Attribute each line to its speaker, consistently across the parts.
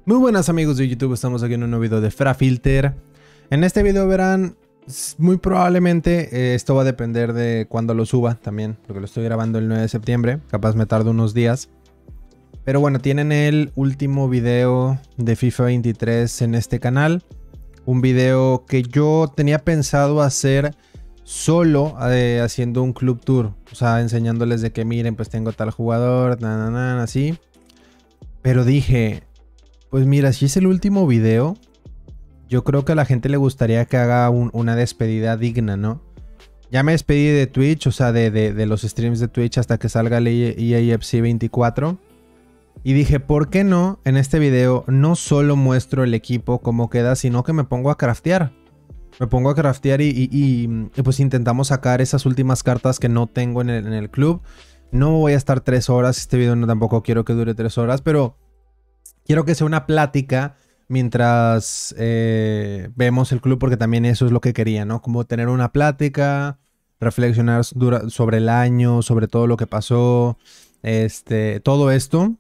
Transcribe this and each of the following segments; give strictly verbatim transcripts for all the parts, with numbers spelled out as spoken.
Speaker 1: Muy buenas amigos de YouTube, estamos aquí en un nuevo video de FraFilter. En este video verán, muy probablemente eh, esto va a depender de cuando lo suba también, porque lo estoy grabando el nueve de septiembre, capaz me tardo unos días. Pero bueno, tienen el último video de FIFA veintitrés en este canal. Un video que yo tenía pensado hacer solo eh, haciendo un club tour. O sea, enseñándoles de que miren, pues tengo tal jugador, na, na, na, así. Pero dije, pues mira, si es el último video, yo creo que a la gente le gustaría que haga un, una despedida digna, ¿no? Ya me despedí de Twitch, o sea, de, de, de los streams de Twitch hasta que salga el E A F C veinticuatro. Y dije, ¿por qué no? En este video no solo muestro el equipo cómo queda, sino que me pongo a craftear. Me pongo a craftear y, y, y, y pues intentamos sacar esas últimas cartas que no tengo en el, en el club. No voy a estar tres horas, este video no tampoco quiero que dure tres horas, pero quiero que sea una plática mientras eh, vemos el club, porque también eso es lo que quería, ¿no? Como tener una plática, reflexionar sobre el año, sobre todo lo que pasó, este, todo esto.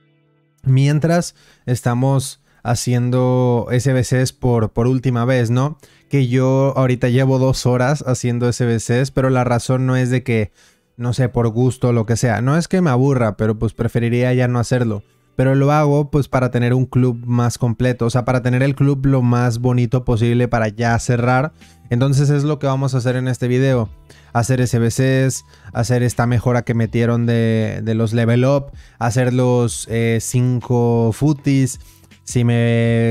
Speaker 1: Mientras estamos haciendo S B Cs por, por última vez, ¿no? Que yo ahorita llevo dos horas haciendo S B Cs, pero la razón no es de que, no sé, por gusto o lo que sea. No es que me aburra, pero pues preferiría ya no hacerlo. Pero lo hago pues para tener un club más completo, o sea, para tener el club lo más bonito posible para ya cerrar. Entonces es lo que vamos a hacer en este video. Hacer S B Cs, hacer esta mejora que metieron de, de los level up, hacer los cinco eh, footies, si me...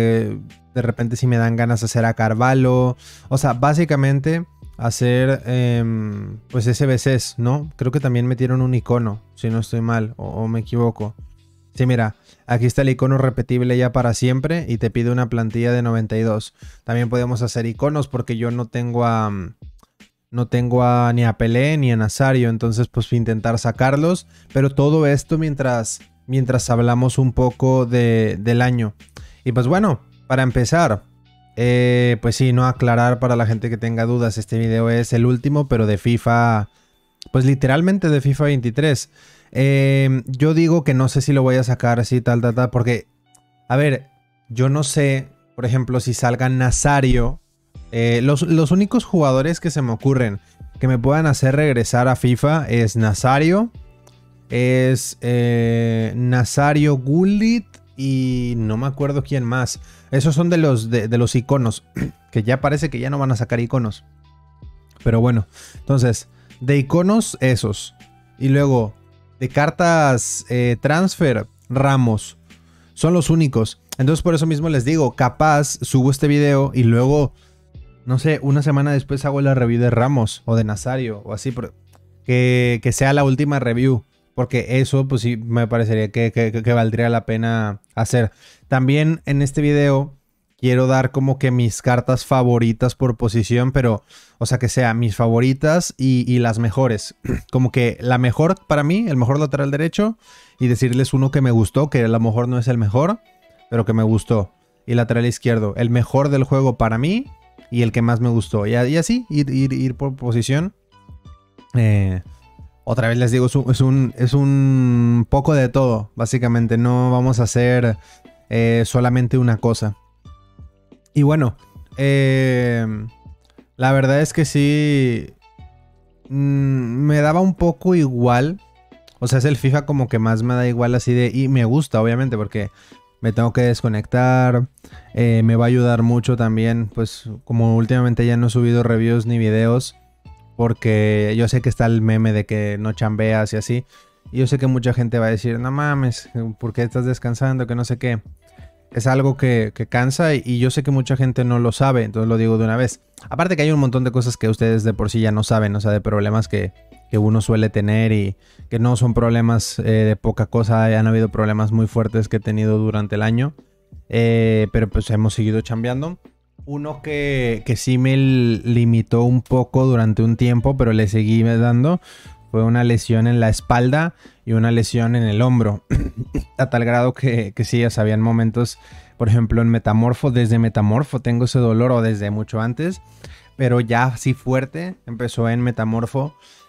Speaker 1: de repente si me dan ganas de hacer a Carvalho. O sea, básicamente hacer eh, pues S B Cs, ¿no? Creo que también metieron un icono, si no estoy mal o, o me equivoco. Sí, mira, aquí está el icono repetible ya para siempre y te pide una plantilla de noventa y dos. También podemos hacer iconos porque yo no tengo a... No tengo a, ni a Pelé ni a Nazario, entonces pues intentar sacarlos. Pero todo esto mientras, mientras hablamos un poco de, del año. Y pues bueno, para empezar, eh, pues sí, no aclarar para la gente que tenga dudas. Este video es el último, pero de FIFA, pues literalmente de FIFA veintitrés. Eh, yo digo que no sé si lo voy a sacar así, tal, tal, tal, porque, a ver, yo no sé, por ejemplo, si salga Nazario. Eh, los, los únicos jugadores que se me ocurren que me puedan hacer regresar a FIFA es Nazario, es eh, Nazario Gullit y no me acuerdo quién más. Esos son de los, de, de los iconos, que ya parece que ya no van a sacar iconos. Pero bueno, entonces, de iconos esos. Y luego, de cartas eh, transfer, Ramos. Son los únicos. Entonces por eso mismo les digo, capaz subo este video y luego... no sé, una semana después hago la review de Ramos o de Nazario o así, que, que sea la última review, porque eso pues sí me parecería que, que, que valdría la pena hacer. También en este video quiero dar como que mis cartas favoritas por posición, pero, o sea, que sea mis favoritas y, y las mejores. Como que la mejor para mí, el mejor lateral derecho, y decirles uno que me gustó, que a lo mejor no es el mejor, pero que me gustó. Y lateral izquierdo, el mejor del juego para mí y el que más me gustó. Y, y así, ir, ir, ir por posición. Eh, otra vez les digo, es un, es, un, es un poco de todo, básicamente. No vamos a hacer eh, solamente una cosa. Y bueno, eh, la verdad es que sí, mmm, me daba un poco igual. O sea, es el FIFA como que más me da igual así de... Y me gusta, obviamente, porque... me tengo que desconectar, eh, me va a ayudar mucho también, pues como últimamente ya no he subido reviews ni videos, porque yo sé que está el meme de que no chambeas y así, y yo sé que mucha gente va a decir, no mames, ¿por qué estás descansando? Que no sé qué. Es algo que, que cansa y, y yo sé que mucha gente no lo sabe, entonces lo digo de una vez. Aparte que hay un montón de cosas que ustedes de por sí ya no saben, o sea, de problemas que... que uno suele tener y que no son problemas eh, de poca cosa. Han habido problemas muy fuertes que he tenido durante el año, eh, pero pues hemos seguido chambeando. Uno que, que sí me limitó un poco durante un tiempo, pero le seguí dando, fue una lesión en la espalda y una lesión en el hombro. A tal grado que, que sí, ya sabían momentos, por ejemplo en Metamorfo, desde Metamorfo tengo ese dolor, o desde mucho antes, pero ya así fuerte, empezó en Metamorfo.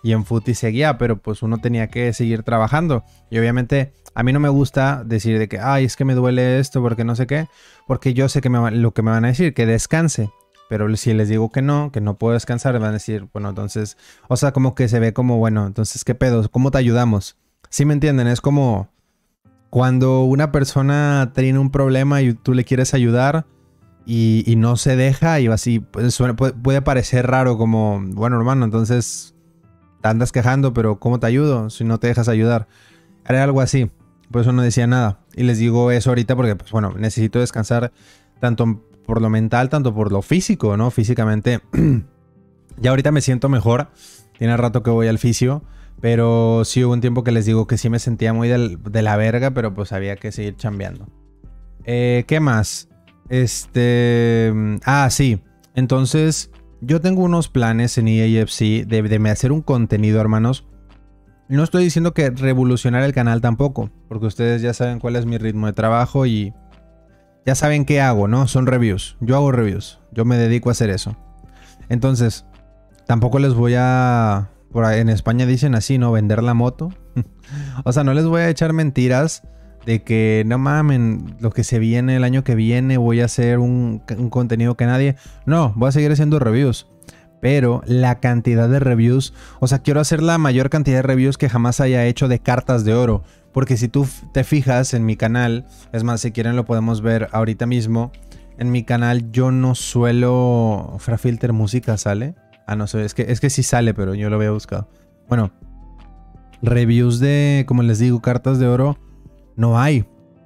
Speaker 1: y en footy seguía, pero pues uno tenía que seguir trabajando. Y obviamente a mí no me gusta decir de que, ay, es que me duele esto porque no sé qué, porque yo sé que me va, lo que me van a decir, que descanse. Pero si les digo que no, que no puedo descansar, me van a decir, bueno, entonces, o sea, como que se ve como, bueno, entonces, ¿qué pedo? ¿Cómo te ayudamos? ¿Sí me entienden? Es como cuando una persona tiene un problema y tú le quieres ayudar y, y no se deja y así, pues, suena, puede, puede parecer raro como, bueno, hermano, entonces te andas quejando, pero ¿cómo te ayudo si no te dejas ayudar? Era algo así, por eso no decía nada. Y les digo eso ahorita porque, pues bueno, necesito descansar tanto por lo mental, tanto por lo físico, ¿no? Físicamente, ya ahorita me siento mejor. Tiene rato que voy al fisio, pero sí hubo un tiempo que les digo que sí me sentía muy del, de la verga, pero pues había que seguir chambeando. Eh, ¿Qué más? Este... Ah, sí. Entonces, yo tengo unos planes en E A F C de, de hacer un contenido, hermanos. No estoy diciendo que revolucionar el canal tampoco, porque ustedes ya saben cuál es mi ritmo de trabajo y ya saben qué hago, ¿no? Son reviews. Yo hago reviews. Yo me dedico a hacer eso. Entonces, tampoco les voy a... Por ahí, en España dicen así, ¿no? Vender la moto. O sea, no les voy a echar mentiras de que, no mamen, lo que se viene el año que viene, voy a hacer un, un contenido que nadie... No, voy a seguir haciendo reviews. Pero la cantidad de reviews... O sea, quiero hacer la mayor cantidad de reviews que jamás haya hecho de cartas de oro. Porque si tú te fijas en mi canal, es más, si quieren lo podemos ver ahorita mismo. En mi canal yo no suelo... Frafilter música sale. Ah, no sé, es que, es que sí sale, pero yo lo había buscado. Bueno, reviews de, como les digo, cartas de oro, no hay.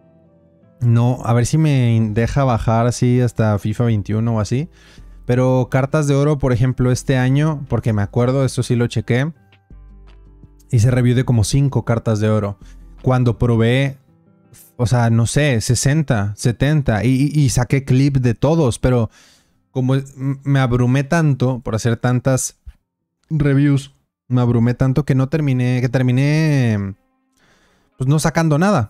Speaker 1: No, a ver si me deja bajar así hasta FIFA veintiuno o así. Pero cartas de oro, por ejemplo, este año, porque me acuerdo, esto sí lo chequé, hice review de como cinco cartas de oro. Cuando probé, o sea, no sé, sesenta, setenta y, y, y saqué clip de todos, pero como me abrumé tanto por hacer tantas reviews, me abrumé tanto que no terminé, que terminé pues no sacando nada.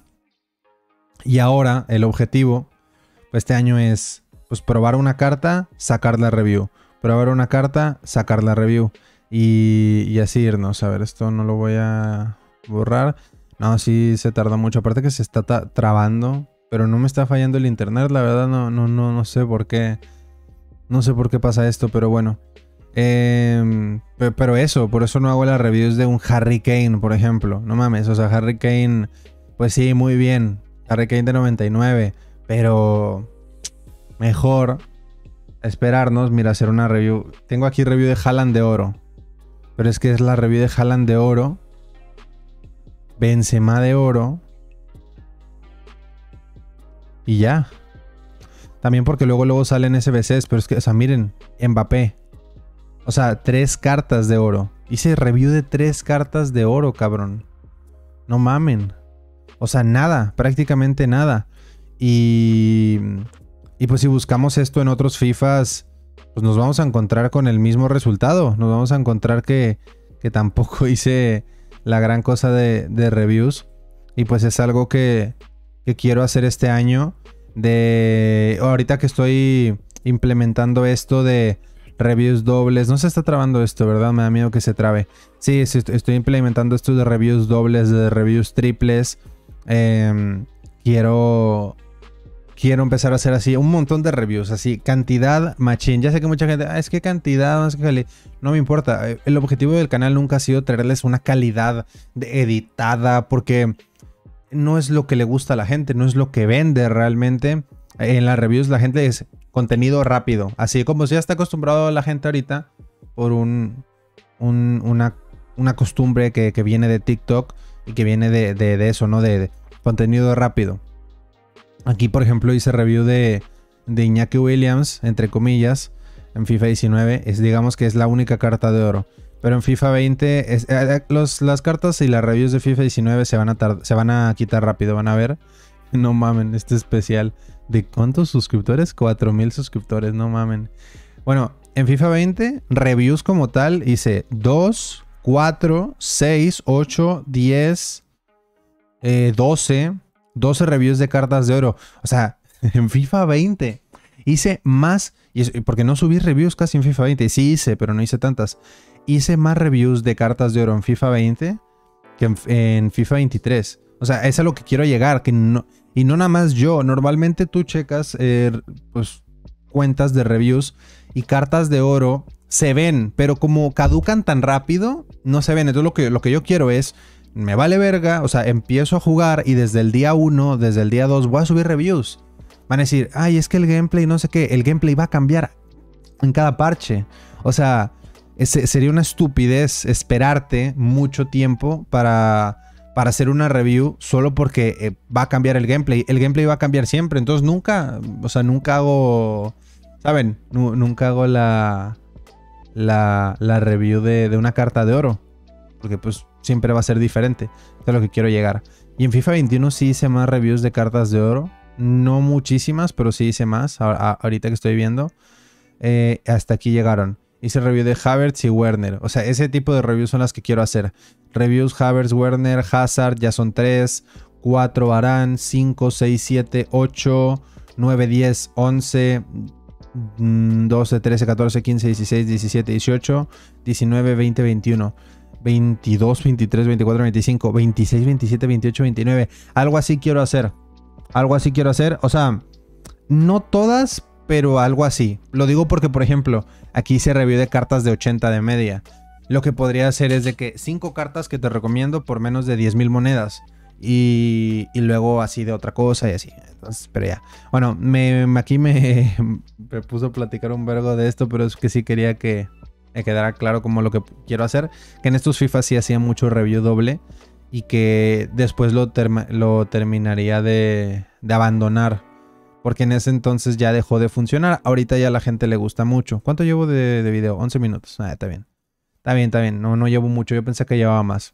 Speaker 1: Y ahora el objetivo pues, este año es pues probar una carta, sacar la review. Probar una carta, sacar la review. Y, y así irnos. A ver, esto no lo voy a borrar. No, sí se tarda mucho. Aparte que se está trabando. Pero no me está fallando el internet. La verdad no, no, no, no sé por qué. No sé por qué pasa esto, pero bueno. Eh, pero eso, por eso no hago las reviews de un Harry Kane, por ejemplo. No mames, o sea, Harry Kane, pues sí, muy bien. Harry Kane de noventa y nueve. Pero mejor esperarnos, mira, hacer una review. Tengo aquí review de Haaland de oro. Pero es que es la review de Haaland de oro. Benzema de oro. Y ya. También porque luego luego salen S B Cs. Pero es que, o sea, miren, Mbappé. O sea, tres cartas de oro. Hice review de tres cartas de oro, cabrón. No mamen. O sea, nada, prácticamente nada. Y, y pues si buscamos esto en otros FIFAs, pues nos vamos a encontrar con el mismo resultado. Nos vamos a encontrar que, que tampoco hice la gran cosa de, de reviews. Y pues es algo que, que quiero hacer este año. De ahorita que estoy implementando esto de reviews dobles. No se está trabando esto, ¿verdad? Me da miedo que se trabe. Sí, estoy implementando esto de reviews dobles, de reviews triples. Eh, quiero... Quiero empezar a hacer así un montón de reviews, así, cantidad machín. Ya sé que mucha gente, ah, es que cantidad, no, es que no me importa. El objetivo del canal nunca ha sido traerles una calidad de editada, porque no es lo que le gusta a la gente, no es lo que vende realmente. En las reviews la gente es contenido rápido, así como ya está acostumbrado la gente ahorita por un, un, una, una costumbre que, que viene de TikTok y que viene de, de, de eso, ¿no? De, de contenido rápido. Aquí, por ejemplo, hice review de, de Iñaki Williams, entre comillas, en FIFA diecinueve. Es, digamos que es la única carta de oro. Pero en FIFA veinte, es, eh, los, las cartas y las reviews de FIFA diecinueve se van, a se van a quitar rápido, van a ver. No mamen, este especial. ¿De cuántos suscriptores? cuatro mil suscriptores, no mamen. Bueno, en FIFA veinte, reviews como tal, hice dos, cuatro, seis, ocho, diez, eh, doce... doce reviews de cartas de oro. O sea, en FIFA veinte hice más. Y es, porque no subí reviews casi en FIFA veinte. Sí hice, pero no hice tantas. hice más reviews de cartas de oro en FIFA veinte que en, en FIFA veintitrés. O sea, es a lo que quiero llegar. Que no, y no nada más yo. Normalmente tú checas eh, pues, cuentas de reviews y cartas de oro se ven, pero como caducan tan rápido, no se ven. Entonces lo que, lo que yo quiero es, me vale verga, o sea, empiezo a jugar y desde el día uno, desde el día dos voy a subir reviews. Van a decir, ay, es que el gameplay, no sé qué, el gameplay va a cambiar en cada parche. O sea, es, sería una estupidez esperarte mucho tiempo para, para hacer una review solo porque eh, va a cambiar el gameplay. El gameplay va a cambiar siempre, entonces nunca, o sea, nunca hago, ¿saben? N nunca hago la, la, la review de, de una carta de oro. Porque pues siempre va a ser diferente. Eso es a lo que quiero llegar. Y en FIFA veintiuno sí hice más reviews de cartas de oro. No muchísimas, pero sí hice más. A, a, ahorita que estoy viendo. Eh, hasta aquí llegaron. Hice review de Havertz y Werner. O sea, ese tipo de reviews son las que quiero hacer. Reviews Havertz, Werner, Hazard, ya son tres. cuatro Varane, cinco, seis, siete, ocho, nueve, diez, once, doce, trece, catorce, quince, dieciséis, diecisiete, dieciocho, diecinueve, veinte, veintiuno. veintidós, veintitrés, veinticuatro, veinticinco, veintiséis, veintisiete, veintiocho, veintinueve. Algo así quiero hacer. Algo así quiero hacer. O sea, no todas, pero algo así. Lo digo porque, por ejemplo, aquí hice review de cartas de ochenta de media. Lo que podría hacer es de que cinco cartas que te recomiendo por menos de diez mil monedas. Y, y luego así de otra cosa y así. Entonces, pero ya. Bueno, me, aquí me, me puso a platicar un vergo de esto, pero es que sí quería que... me quedará claro como lo que quiero hacer. Que en estos FIFA sí hacía mucho review doble. Y que después lo, term lo terminaría de, de abandonar. Porque en ese entonces ya dejó de funcionar. Ahorita ya a la gente le gusta mucho. ¿Cuánto llevo de, de video? once minutos. Ah, está bien. Está bien, está bien. No, no llevo mucho. Yo pensé que llevaba más.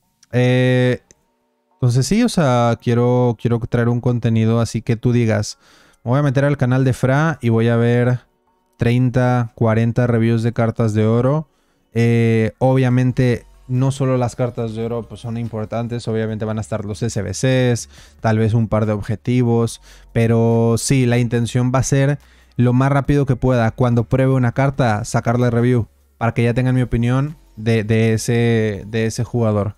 Speaker 1: Eh, entonces sí, o sea, quiero, quiero traer un contenido así que tú digas. Me voy a meter al canal de Fra y voy a ver treinta, cuarenta reviews de cartas de oro. Eh, obviamente no solo las cartas de oro pues son importantes, obviamente van a estar los S B Cs, tal vez un par de objetivos, pero sí, la intención va a ser lo más rápido que pueda, cuando pruebe una carta, sacarle review, para que ya tengan mi opinión de, de, ese, de ese jugador.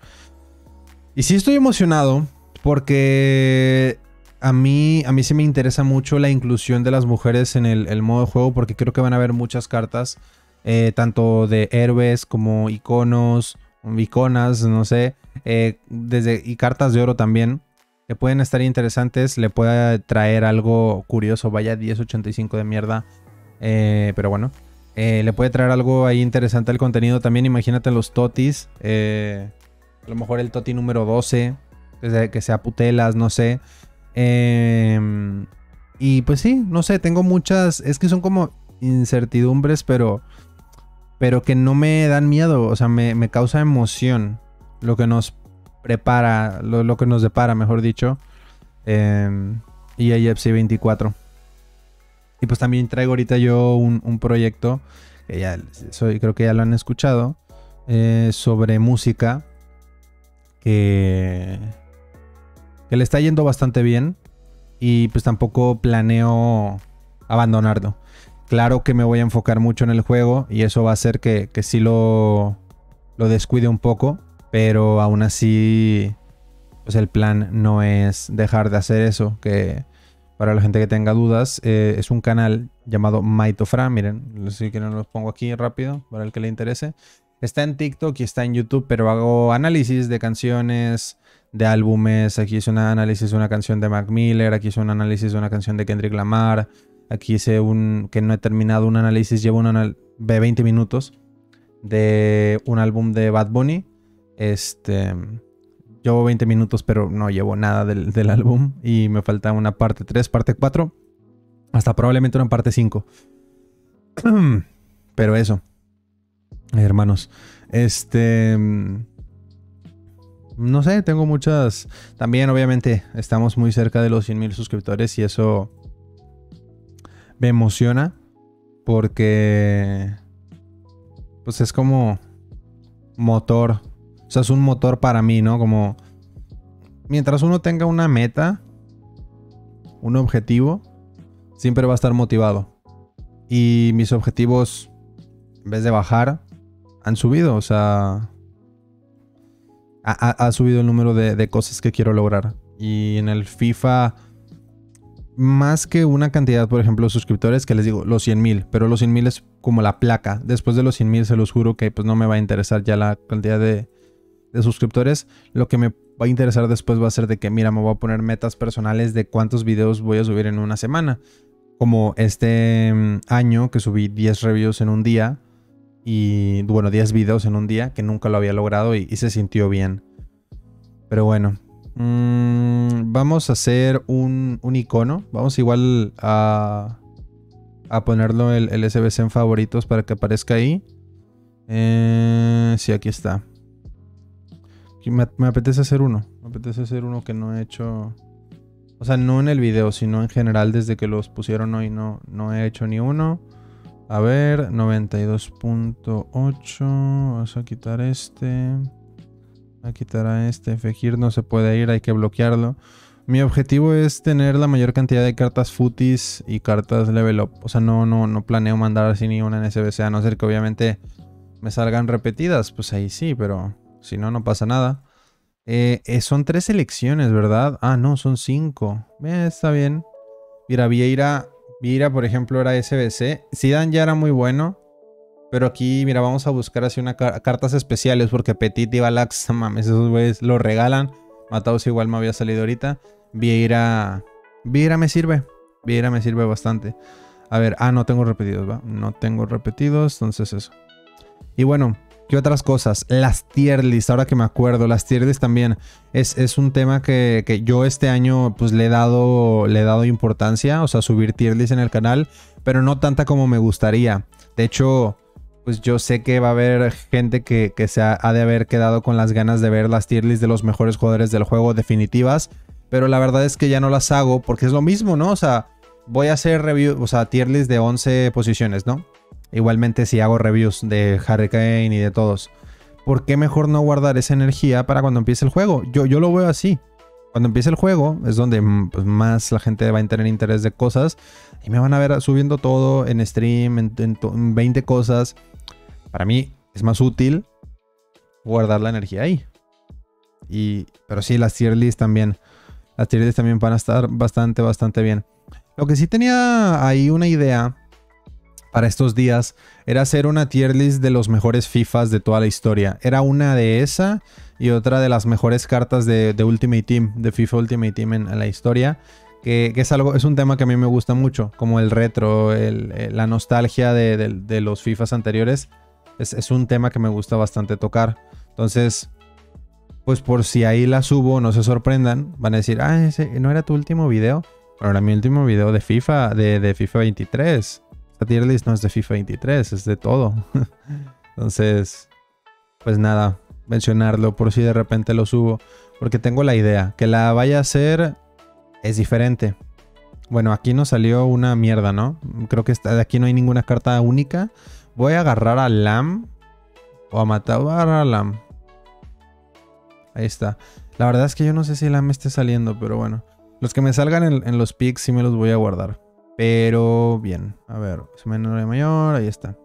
Speaker 1: Y sí estoy emocionado, porque... A mí, a mí sí me interesa mucho la inclusión de las mujeres en el, el modo de juego, porque creo que van a haber muchas cartas, eh, tanto de héroes como iconos, iconas, no sé, eh, desde, y cartas de oro también, que pueden estar interesantes, le puede traer algo curioso, vaya diez ochenta y cinco de mierda, eh, pero bueno, eh, le puede traer algo ahí interesante al contenido también. Imagínate los totis, eh, a lo mejor el toti número doce, que sea, que sea putelas, no sé. Eh, y pues sí, no sé, tengo muchas, es que son como incertidumbres, pero pero que no me dan miedo, o sea, me, me causa emoción lo que nos prepara, lo, lo que nos depara, mejor dicho, eh, E A F C veinticuatro. Y pues también traigo ahorita yo un, un proyecto, que ya soy, creo que ya lo han escuchado, eh, sobre música, que... que le está yendo bastante bien y pues tampoco planeo abandonarlo. Claro que me voy a enfocar mucho en el juego y eso va a hacer que, que sí lo, lo descuide un poco, pero aún así pues el plan no es dejar de hacer eso, que para la gente que tenga dudas, eh, es un canal llamado Maitofra, miren, así que no los pongo aquí rápido para el que le interese. Está en TikTok y está en YouTube, pero hago análisis de canciones, de álbumes. Aquí hice un análisis de una canción de Mac Miller, aquí hice un análisis de una canción de Kendrick Lamar, aquí hice un, que no he terminado, un análisis, llevo un anal de veinte minutos de un álbum de Bad Bunny. Este, llevo veinte minutos, pero no llevo nada del, del álbum y me falta una parte tres, parte cuatro, hasta probablemente una parte cinco. Pero eso, hermanos, este... no sé, tengo muchas... También, obviamente, estamos muy cerca de los cien mil suscriptores y eso me emociona porque... pues es como motor. O sea, es un motor para mí, ¿no? Como... mientras uno tenga una meta, un objetivo, siempre va a estar motivado. Y mis objetivos, en vez de bajar, han subido, o sea, ha, ha, ha subido el número de, de cosas que quiero lograr. Y en el FIFA, más que una cantidad, por ejemplo, de suscriptores, que les digo, los cien mil, pero los cien mil es como la placa. Después de los cien mil, se los juro que pues no me va a interesar ya la cantidad de, de suscriptores. Lo que me va a interesar después va a ser de que, mira, me voy a poner metas personales de cuántos videos voy a subir en una semana. Como este um, año que subí diez reviews en un día. Y bueno, diez videos en un día, que nunca lo había logrado y, y se sintió bien. Pero bueno. Mmm, vamos a hacer un, un icono. Vamos igual a, a ponerlo el, el S B C en favoritos para que aparezca ahí. Eh, sí, aquí está. Me, me apetece hacer uno. Me apetece hacer uno que no he hecho. O sea, no en el video, sino en general desde que los pusieron hoy no, no he hecho ni uno. A ver, noventa y dos punto ocho. Vamos a quitar este. A quitar a este. Fejir no se puede ir, hay que bloquearlo. Mi objetivo es tener la mayor cantidad de cartas footies y cartas level up. O sea, no, no, no planeo mandar así ni una en S B C, a no ser que obviamente me salgan repetidas. Pues ahí sí, pero si no, no pasa nada. Eh, eh, son tres selecciones, ¿verdad? Ah, no, son cinco. Eh, está bien. Mira, Vieira, Vieira, por ejemplo, era S B C. Zidane ya era muy bueno. Pero aquí, mira, vamos a buscar así una car cartas especiales. Porque Petit y Balax, mames, esos güeyes lo regalan. Mataos igual me había salido ahorita. Vieira, Vieira me sirve. Vieira me sirve bastante. A ver, ah, no tengo repetidos, ¿va? No tengo repetidos, entonces eso. Y bueno, ¿qué otras cosas? Las tier lists, ahora que me acuerdo, las tier lists también es, es un tema que, que yo este año pues le he dado le he dado importancia, o sea, subir tier lists en el canal, pero no tanta como me gustaría. De hecho, pues yo sé que va a haber gente que, que se ha, ha de haber quedado con las ganas de ver las tier lists de los mejores jugadores del juego definitivas, pero la verdad es que ya no las hago porque es lo mismo, ¿no? O sea, voy a hacer review, o sea, tier list de once posiciones, ¿no? Igualmente si hago reviews de Harry Kane y de todos. ¿Por qué mejor no guardar esa energía para cuando empiece el juego? Yo, yo lo veo así. Cuando empiece el juego es donde pues, más la gente va a tener interés de cosas. Y me van a ver subiendo todo en stream, en, en, en veinte cosas. Para mí es más útil guardar la energía ahí. Y, pero sí, las tier lists también. Las tier lists también van a estar bastante, bastante bien. Lo que sí tenía ahí una idea para estos días era hacer una tier list de los mejores FIFAs de toda la historia. Era una de esa y otra de las mejores cartas de, de Ultimate Team, de FIFA Ultimate Team en, en la historia. Que, que es algo, es un tema que a mí me gusta mucho, como el retro, el, el, la nostalgia de, de, de los FIFAs anteriores. Es, es un tema que me gusta bastante tocar. Entonces, pues por si ahí la subo, no se sorprendan. Van a decir, ah, ese no era tu último video. Pero era mi último video de FIFA, de, de FIFA veintitrés. Esta tier list no es de FIFA veintitrés, es de todo. Entonces, pues nada, mencionarlo por si de repente lo subo. Porque tengo la idea, que la vaya a hacer es diferente. Bueno, aquí nos salió una mierda, ¿no? Creo que esta, de aquí no hay ninguna carta única. Voy a agarrar a Lam. O a matar a Lam. Ahí está. La verdad es que yo no sé si Lam esté saliendo, pero bueno. Los que me salgan en, en los picks sí me los voy a guardar. Pero bien, a ver, menor y mayor, ahí está.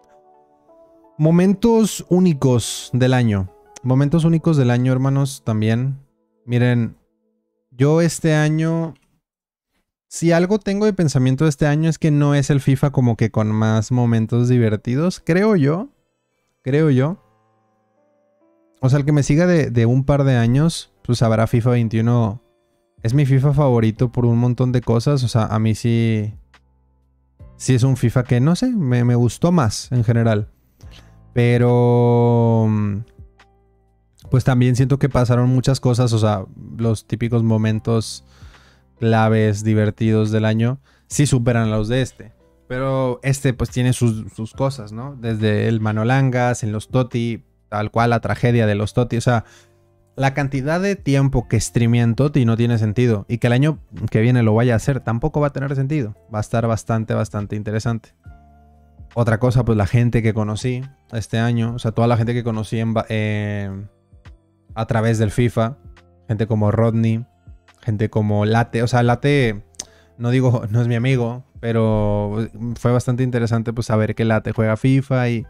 Speaker 1: Momentos únicos del año. Momentos únicos del año, hermanos, también. Miren, yo este año, si algo tengo de pensamiento de este año es que no es el FIFA como que con más momentos divertidos, creo yo. Creo yo. O sea, el que me siga de, de un par de años, pues sabrá FIFA veintiuno... Es mi FIFA favorito por un montón de cosas. O sea, a mí sí... Sí es un FIFA que, no sé, me, me gustó más en general. Pero... Pues también siento que pasaron muchas cosas. O sea, los típicos momentos claves, divertidos del año, sí superan los de este. Pero este pues tiene sus, sus cosas, ¿no? Desde el Manolangas, en los Totti, tal cual la tragedia de los Totti. O sea... La cantidad de tiempo que streamé en Totti no tiene sentido. Y que el año que viene lo vaya a hacer tampoco va a tener sentido. Va a estar bastante, bastante interesante. Otra cosa, pues la gente que conocí este año. O sea, toda la gente que conocí en, eh, a través del FIFA. Gente como Rodney. Gente como Late. O sea, Late, no digo, no es mi amigo. Pero fue bastante interesante pues saber que Late juega FIFA y...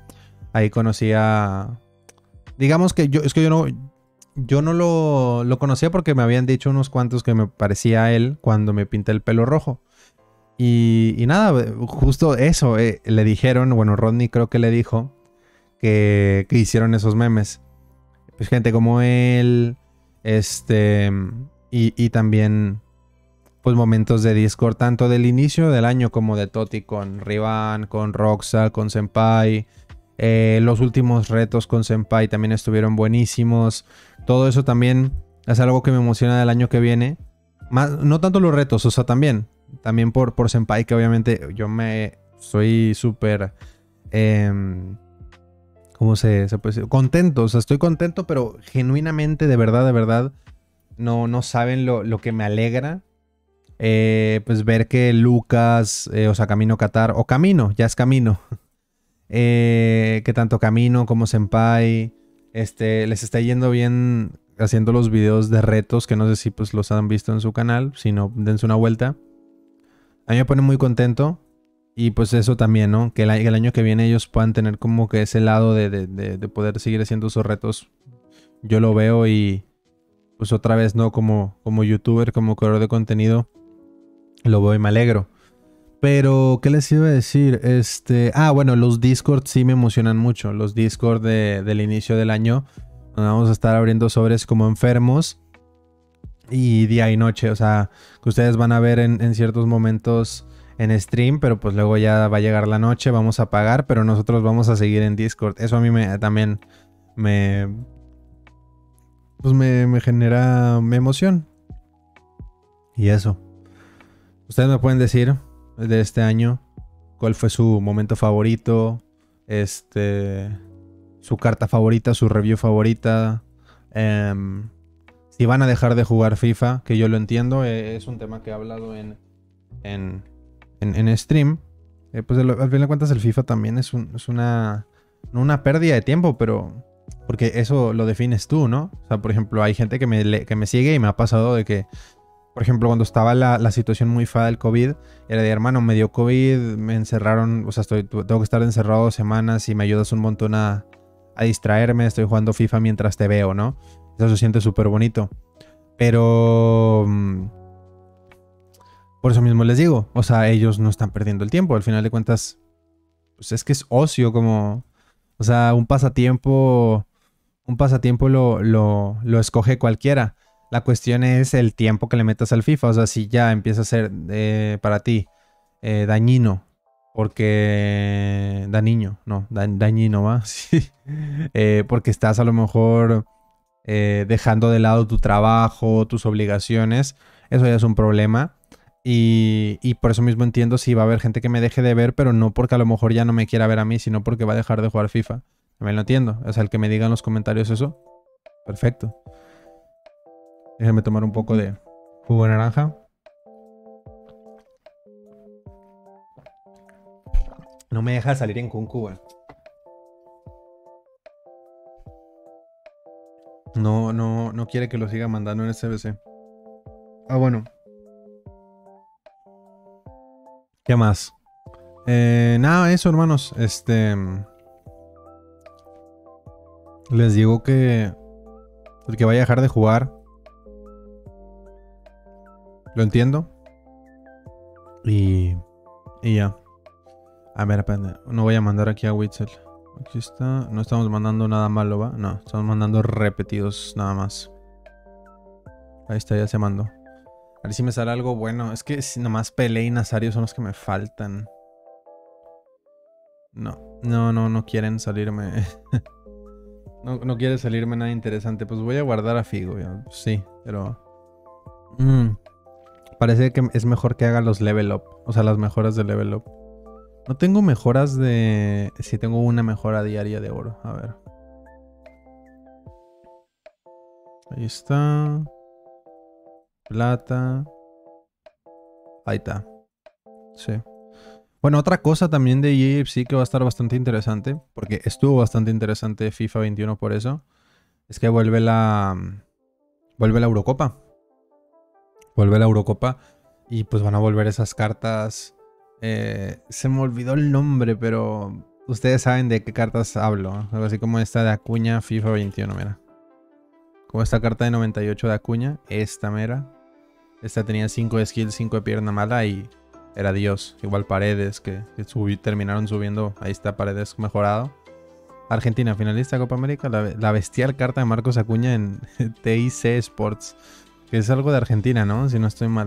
Speaker 1: Ahí conocí a... Digamos que yo... Es que yo no... Yo no lo, lo conocía porque me habían dicho unos cuantos que me parecía a él cuando me pinté el pelo rojo. Y, y nada, justo eso, eh, le dijeron, bueno, Rodney creo que le dijo que, que hicieron esos memes. Pues gente como él, este, y, y también, pues momentos de Discord, tanto del inicio del año como de Toti con Rivan, con Roxa, con Senpai. Eh, los últimos retos con Senpai también estuvieron buenísimos. Todo eso también es algo que me emociona del año que viene. Más, no tanto los retos, o sea, también. También por, por Senpai, que obviamente yo me soy súper... Eh, ¿Cómo se, se puede decir? Contento, o sea, estoy contento, pero genuinamente, de verdad, de verdad, no, no saben lo, lo que me alegra. Eh, pues ver que Lucas, eh, o sea, Camino Qatar, o Camino, ya es Camino. eh, que tanto Camino como Senpai, este, les está yendo bien haciendo los videos de retos, que no sé si pues los han visto en su canal, si no, dense una vuelta. A mí me pone muy contento. Y pues eso también, ¿no? Que el, el año que viene ellos puedan tener como que ese lado de, de, de, de poder seguir haciendo esos retos. Yo lo veo y pues otra vez, ¿no? Como, como youtuber, como creador de contenido, lo veo y me alegro. Pero, ¿qué les iba a decir? Este... Ah, bueno, los Discord sí me emocionan mucho. Los Discord de, del inicio del año. Donde vamos a estar abriendo sobres como enfermos. Y día y noche, o sea, que ustedes van a ver en, en ciertos momentos en stream, pero pues luego ya va a llegar la noche, vamos a pagar, pero nosotros vamos a seguir en Discord. Eso a mí me, también me... Pues me, me genera me emoción. Y eso. Ustedes me pueden decir de este año cuál fue su momento favorito, este... su carta favorita, su review favorita. Eh, si van a dejar de jugar FIFA, que yo lo entiendo, eh, es un tema que he hablado en... en En, en stream, eh, pues al final de cuentas el FIFA también es, un, es una, no una pérdida de tiempo, pero porque eso lo defines tú, ¿no? O sea, por ejemplo, hay gente que me, le, que me sigue y me ha pasado de que, por ejemplo, cuando estaba la, la situación muy fea del COVID, era de, hermano, me dio COVID, me encerraron, o sea, estoy, tengo que estar encerrado dos semanas y me ayudas un montón a, a distraerme, estoy jugando FIFA mientras te veo, ¿no? Eso se siente súper bonito. Pero... Por eso mismo les digo, o sea, ellos no están perdiendo el tiempo. Al final de cuentas, pues es que es ocio como... O sea, un pasatiempo... Un pasatiempo lo, lo, lo escoge cualquiera. La cuestión es el tiempo que le metas al FIFA. O sea, si ya empieza a ser eh, para ti eh, dañino. Porque... Dañino, no, da, dañino, ¿va? Sí. Eh, porque estás a lo mejor eh, dejando de lado tu trabajo, tus obligaciones. Eso ya es un problema. Y, y por eso mismo entiendo si va a haber gente que me deje de ver, pero no porque a lo mejor ya no me quiera ver a mí, sino porque va a dejar de jugar FIFA. También lo entiendo. O sea, el que me diga en los comentarios eso. Perfecto. Déjenme tomar un poco de jugo de naranja. No me deja salir en Kunku, güey. No, no, no quiere que lo siga mandando en S B C. Ah, bueno. ¿Qué más? Eh, nada, eso, hermanos. Este... Les digo que... El que vaya a dejar de jugar... Lo entiendo. Y... Y ya. A ver, espérate. No voy a mandar aquí a Witzel. Aquí está. No estamos mandando nada malo, ¿va? No, estamos mandando repetidos nada más. Ahí está, ya se mandó. A ver si me sale algo bueno. Es que si nomás Pelé y Nazario son los que me faltan. No, no, no, no quieren salirme. no, no quiere salirme nada interesante. Pues voy a guardar a Figo. Ya. Sí, pero... Mm, parece que es mejor que haga los level up. O sea, las mejoras de level up. No tengo mejoras de... Sí, tengo una mejora diaria de oro. A ver. Ahí está. Plata. Ahí está. Sí. Bueno, otra cosa también de E A F C que va a estar bastante interesante, porque estuvo bastante interesante FIFA veintiuno por eso, es que vuelve la... Vuelve la Eurocopa. Vuelve la Eurocopa y pues van a volver esas cartas... Eh, se me olvidó el nombre, pero... ustedes saben de qué cartas hablo. ¿eh? Algo así como esta de Acuña FIFA veintiuno, mira. Como esta carta de noventa y ocho de Acuña. Esta mera. Esta tenía cinco de skill, cinco de pierna mala y era Dios. Igual Paredes, que, que subí, terminaron subiendo. Ahí está Paredes mejorado. Argentina, finalista de Copa América. La, la bestial carta de Marcos Acuña en T I C Sports. Que es algo de Argentina, ¿no? Si no estoy mal.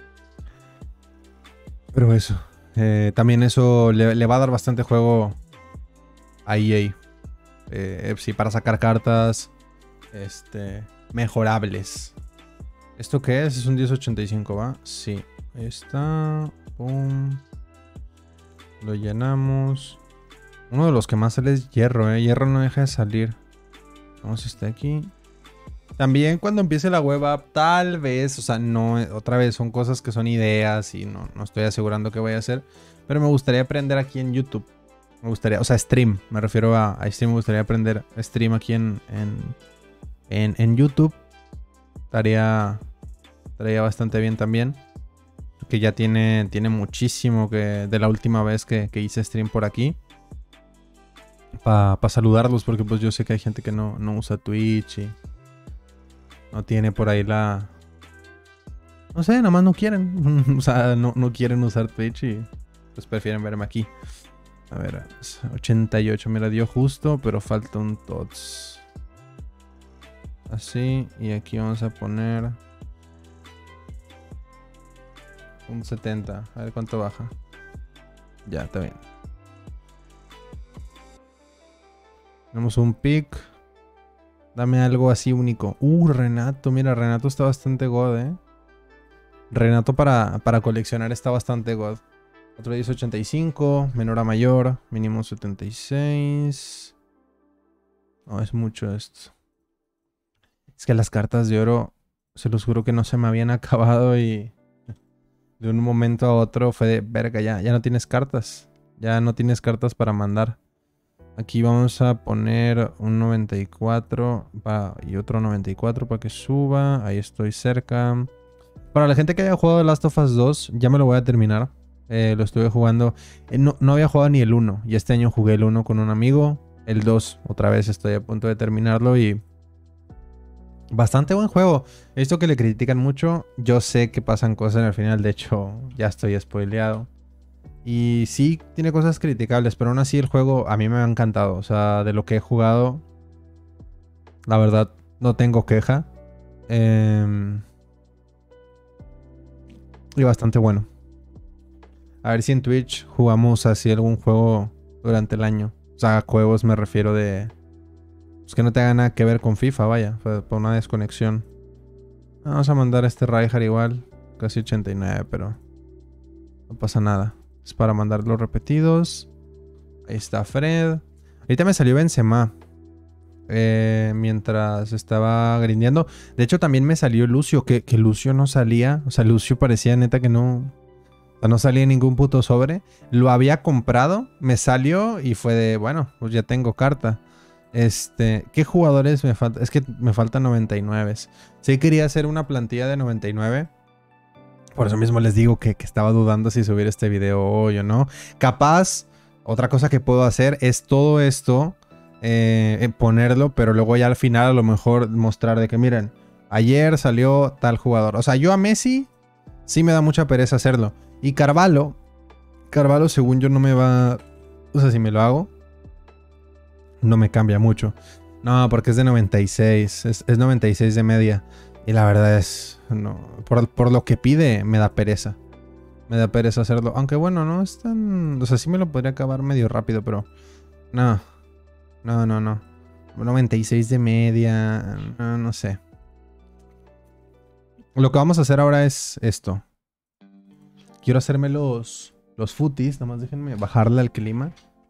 Speaker 1: Pero eso. Eh, también eso le, le va a dar bastante juego a E A. Eh, sí, para sacar cartas este, mejorables. ¿Esto qué es? Es un diez ochenta y cinco, ¿va? Sí. Ahí está. Pum. Lo llenamos. Uno de los que más sale es hierro, ¿eh? Hierro no deja de salir. Vamos a estar aquí. También cuando empiece la web app, tal vez, o sea, no, otra vez son cosas que son ideas y no, no estoy asegurando que voy a hacer. Pero me gustaría aprender aquí en YouTube. Me gustaría, o sea, stream, me refiero a, a stream, me gustaría aprender stream aquí en, en, en, en YouTube. Estaría, estaría bastante bien también. Que ya tiene, tiene muchísimo que de la última vez que, que hice stream por aquí. Para pa saludarlos, porque pues yo sé que hay gente que no, no usa Twitch y no tiene por ahí la... No sé, nada más no quieren. O sea, no, no quieren usar Twitch y pues prefieren verme aquí. A ver, ochenta y ocho, mira, dio justo, pero falta un T O T S. Así, y aquí vamos a poner un setenta. A ver cuánto baja. Ya, está bien. Tenemos un pick. Dame algo así único. Uh, Renato. Mira, Renato está bastante god, eh. Renato para, para coleccionar está bastante god. Otro diez ochenta y cinco. Menor a mayor. Mínimo setenta y seis. No, es mucho esto. Es que las cartas de oro, se los juro que no se me habían acabado y de un momento a otro fue de, verga, ya, ya no tienes cartas. Ya no tienes cartas para mandar. Aquí vamos a poner un noventa y cuatro pa, y otro noventa y cuatro para que suba. Ahí estoy cerca. Para la gente que haya jugado Last of Us dos, ya me lo voy a terminar. Eh, lo estuve jugando. Eh, no, no había jugado ni el uno. Y este año jugué el uno con un amigo. El dos, otra vez estoy a punto de terminarlo y... Bastante buen juego. He visto que le critican mucho. Yo sé que pasan cosas en el final. De hecho, ya estoy spoileado. Y sí, tiene cosas criticables. Pero aún así el juego a mí me ha encantado. O sea, de lo que he jugado, la verdad, no tengo queja. Eh, y bastante bueno. A ver si en Twitch jugamos así algún juego durante el año. O sea, juegos me refiero de... Pues que no tenga nada que ver con FIFA, vaya. Fue por una desconexión. Vamos a mandar a este Rijkaard igual. Casi ochenta y nueve, pero... No pasa nada. Es para mandar los repetidos. Ahí está Fred. Ahorita me salió Benzema. Eh, mientras estaba grindeando. De hecho también me salió Lucio. Que, que Lucio no salía. O sea, Lucio parecía neta que no... O sea, no salía ningún puto sobre. Lo había comprado. Me salió y fue de... Bueno, pues ya tengo carta. Este, ¿qué jugadores me faltan? Es que me faltan noventa y nueve. Sí quería hacer una plantilla de noventa y nueve. Por eso mismo les digo que, que estaba dudando si subir este video hoy o no. Capaz, otra cosa que puedo hacer es todo esto, eh, ponerlo, pero luego ya al final a lo mejor mostrar de que miren, ayer salió tal jugador. O sea, yo a Messi sí me da mucha pereza hacerlo. Y Carvalho, Carvalho según yo no me va... O sea, si me lo hago... No me cambia mucho. No, porque es de noventa y seis. Es, es noventa y seis de media. Y la verdad es... No, por, por lo que pide, me da pereza. Me da pereza hacerlo. Aunque bueno, no es tan... O sea, sí me lo podría acabar medio rápido, pero... No. No, no, no. noventa y seis de media. No, no sé. Lo que vamos a hacer ahora es esto. Quiero hacerme los... Los footies. Nada más déjenme bajarle al clima.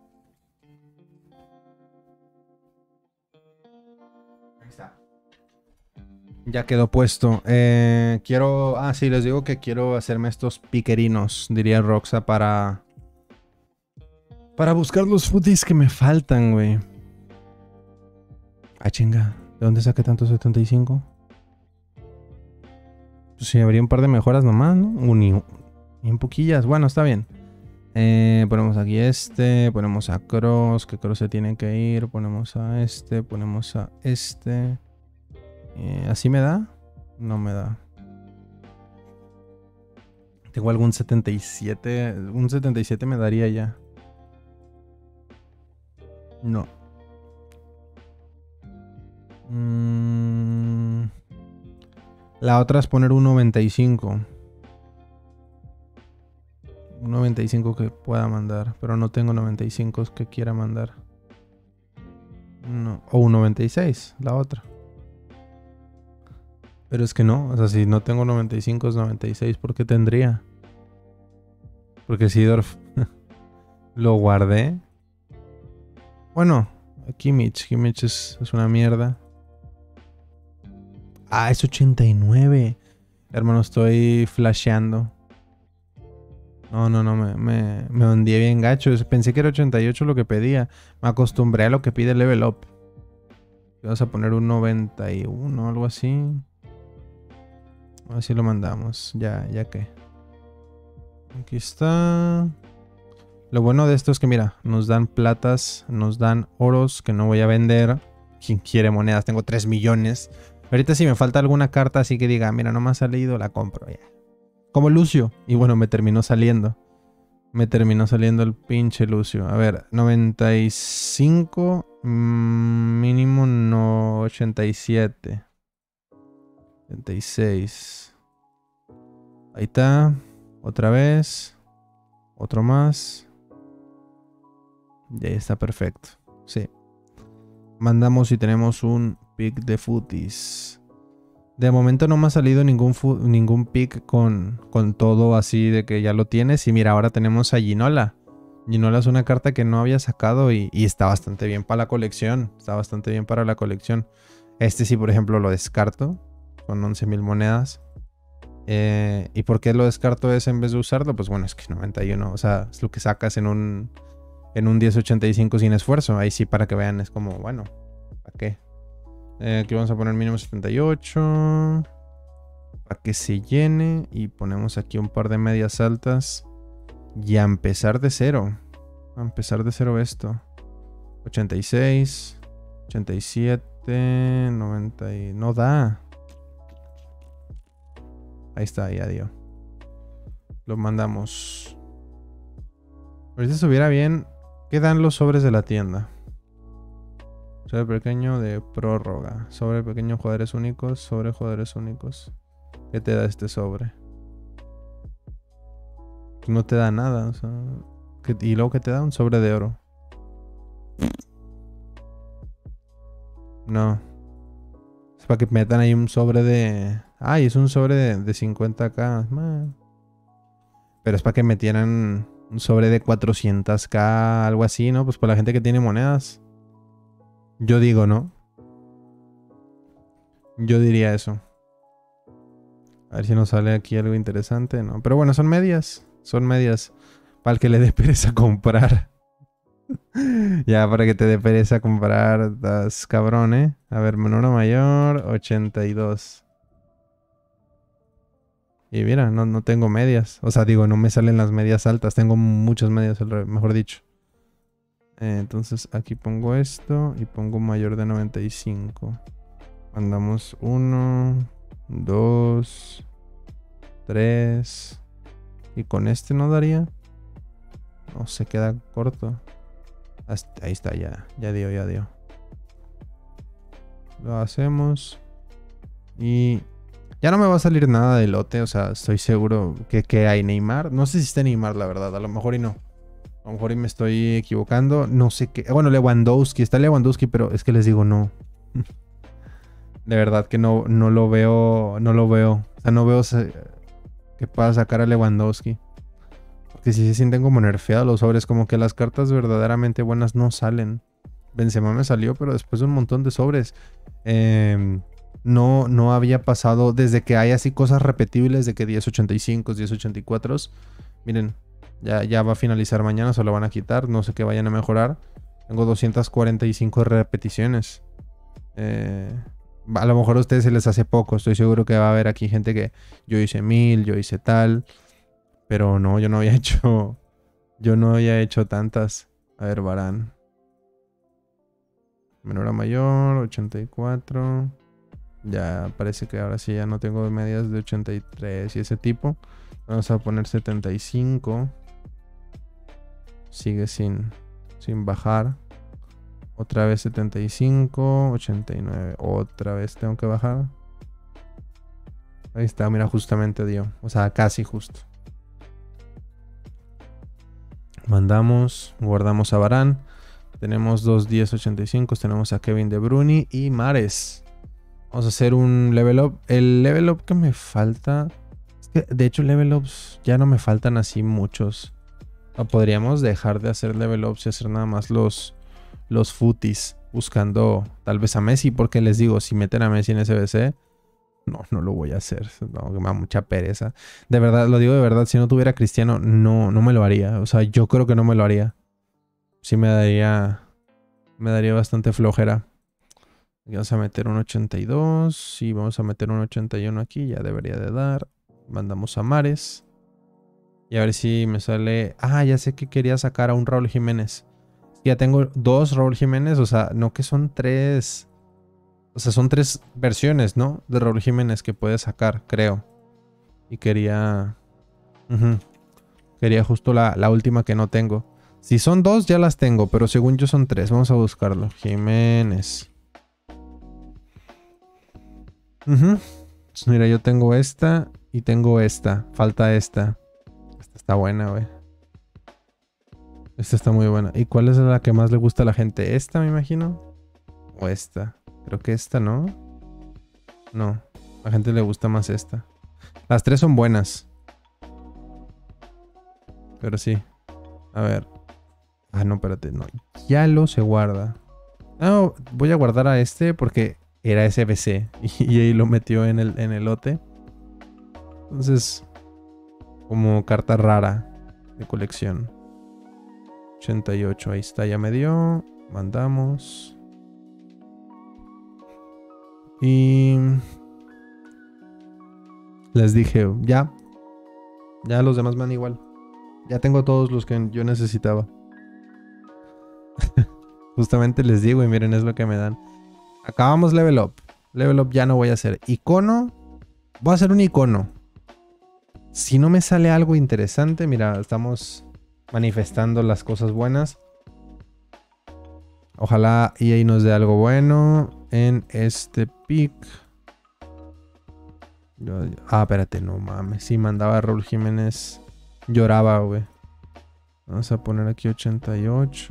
Speaker 1: Ya quedó puesto. Eh, quiero... Ah, sí, les digo que quiero hacerme estos piquerinos, diría Roxa, para... Para buscar los footies que me faltan, güey. Ah, chinga. ¿De dónde saqué tanto setenta y cinco? Pues sí, habría un par de mejoras nomás, ¿no? Ni, ni en poquillas. Bueno, está bien. Eh, ponemos aquí este, ponemos a Cross, que Cross se tiene que ir, ponemos a este, ponemos a este. Eh, ¿Así me da? No me da. Tengo algún setenta y siete, un setenta y siete me daría ya. No. Mm, la otra es poner un noventa y cinco. Un noventa y cinco que pueda mandar, pero no tengo noventa y cinco que quiera mandar. No. O un noventa y seis, la otra. Pero es que no, o sea, si no tengo noventa y cinco es noventa y seis, ¿por qué tendría? Porque Seedorf lo guardé. Bueno, Kimmich, Kimmich es, es una mierda. Ah, es ochenta y nueve. Hermano, estoy flasheando. No, no, no, me, me, me hundí bien gacho. Pensé que era ochenta y ocho lo que pedía. Me acostumbré a lo que pide Level Up. Vamos a poner un noventa y uno o algo así. A ver si lo mandamos. Ya, ya que. Aquí está. Lo bueno de esto es que, mira, nos dan platas, nos dan oros que no voy a vender. Quien quiere monedas, tengo tres millones. Ahorita si me falta alguna carta así que diga, mira, no me ha salido, la compro ya. Como Lucio. Y bueno, me terminó saliendo. Me terminó saliendo el pinche Lucio. A ver, noventa y cinco. Mmm, mínimo no, ochenta y siete. ochenta y seis. Ahí está. Otra vez. Otro más. Y ahí está perfecto. Sí. Mandamos y tenemos un pick de footies. De momento no me ha salido ningún, ningún pick con, con todo así de que ya lo tienes. Y mira, ahora tenemos a Ginola. Ginola es una carta que no había sacado y, y está bastante bien para la colección. Está bastante bien para la colección. Este sí, por ejemplo, lo descarto. Con once mil monedas. Eh, ¿Y por qué lo descarto ese en vez de usarlo? Pues bueno, es que noventa y uno. O sea, es lo que sacas en un, en un diez ochenta y cinco sin esfuerzo. Ahí sí, para que vean, es como, bueno, ¿para qué? Eh, aquí vamos a poner mínimo setenta y ocho. Para que se llene. Y ponemos aquí un par de medias altas. Y a empezar de cero. A empezar de cero esto. ochenta y seis. ochenta y siete. noventa. Y... no da. Ahí está, ya dio. Lo mandamos. Pero si estuviera bien, ¿qué dan los sobres de la tienda? Sobre pequeño de prórroga. Sobre pequeño jugadores únicos. Sobre jugadores únicos. ¿Qué te da este sobre? Pues no te da nada. O sea, ¿qué, y luego ¿qué te da? Un sobre de oro. No. Es para que metan ahí un sobre de... Ay, es un sobre de, de cincuenta k. Man. Pero es para que metieran un sobre de cuatrocientos k. Algo así, ¿no? Pues para la gente que tiene monedas. Yo digo, ¿no? Yo diría eso. A ver si nos sale aquí algo interesante, ¿no? Pero bueno, son medias. Son medias. Para el que le dé pereza comprar. Ya, para que te dé pereza comprar. Das cabrón, ¿eh? A ver, menor o mayor. ochenta y dos. Y mira, no, no tengo medias. O sea, digo, no me salen las medias altas. Tengo muchas medias, mejor dicho. Eh, entonces aquí pongo esto. Y pongo mayor de noventa y cinco. Mandamos uno, dos, tres. Y con este no daría. No, se queda corto. Hasta ahí está, ya. Ya dio, ya dio. Lo hacemos. Y ya no me va a salir nada de lote. O sea, estoy seguro que, que hay Neymar. No sé si está Neymar, la verdad. A lo mejor y no. A lo mejor y me estoy equivocando. No sé qué. Bueno, Lewandowski. Está Lewandowski, pero es que les digo no. De verdad que no, no lo veo. No lo veo. O sea, no veo que pueda sacar a Lewandowski. Porque si se sienten como nerfeados los sobres. Como que las cartas verdaderamente buenas no salen. Benzema me salió, pero después de un montón de sobres. Eh, no, no había pasado. Desde que hay así cosas repetibles. De que diez ochenta y cinco, diez ochenta y cuatro. Miren. Ya, ya va a finalizar mañana. Se lo van a quitar. No sé qué vayan a mejorar. Tengo doscientas cuarenta y cinco repeticiones. Eh... A lo mejor a ustedes se les hace poco. Estoy seguro que va a haber aquí gente que yo hice mil, yo hice tal. Pero no, yo no había hecho Yo no había hecho tantas. A ver, Varane. Menor a mayor, ochenta y cuatro. Ya parece que ahora sí ya no tengo medias de ochenta y tres y ese tipo. Vamos a poner setenta y cinco. Sigue sin, sin bajar. Otra vez setenta y cinco, ochenta y nueve. Otra vez tengo que bajar. Ahí está, mira, justamente dio. O sea, casi justo. Mandamos, guardamos a Varane. Tenemos dos diez ochenta y cinco. Tenemos a Kevin De Bruyne y Mahrez. Vamos a hacer un level up. El level up que me falta... Es que de hecho level ups ya no me faltan así muchos. O podríamos dejar de hacer level ups y hacer nada más los, los footies. Buscando tal vez a Messi. Porque les digo, si meten a Messi en S B C... No, no lo voy a hacer. No, me da mucha pereza. De verdad, lo digo de verdad. Si no tuviera Cristiano, no, no me lo haría. O sea, yo creo que no me lo haría. Sí me daría... Me daría bastante flojera. Vamos a meter un ochenta y dos. Y vamos a meter un ochenta y uno aquí. Ya debería de dar. Mandamos a Mahrez. Y a ver si me sale... Ah, ya sé que quería sacar a un Raúl Jiménez. Ya tengo dos Raúl Jiménez. O sea, no que son tres... O sea, son tres versiones, ¿no? De Raúl Jiménez que puedes sacar, creo. Y quería... Uh-huh. Quería justo la, la última que no tengo. Si son dos, ya las tengo. Pero según yo son tres. Vamos a buscarlo. Jiménez. Uh-huh. Pues mira, yo tengo esta y tengo esta. Falta esta. Esta está buena, güey. Esta está muy buena. ¿Y cuál es la que más le gusta a la gente? ¿Esta, me imagino? ¿O esta? Creo que esta, ¿no? No. A la gente le gusta más esta. Las tres son buenas. Pero sí. A ver. Ah, no, espérate. No. Ya lo se guarda. No, voy a guardar a este porque era S B C. Y, y ahí lo metió en el, en el lote. Entonces... Como carta rara de colección. ochenta y ocho. Ahí está. Ya me dio. Mandamos. Y... Les dije, ya. Ya los demás me dan igual. Ya tengo todos los que yo necesitaba. Justamente les digo y miren, es lo que me dan. Acabamos level up. Level up ya no voy a hacer. Icono. Voy a hacer un icono. Si no me sale algo interesante, mira, estamos manifestando las cosas buenas. Ojalá E A nos dé algo bueno en este pick. Ah, espérate, no mames. Si mandaba a Raúl Jiménez, lloraba, güey. Vamos a poner aquí ochenta y ocho.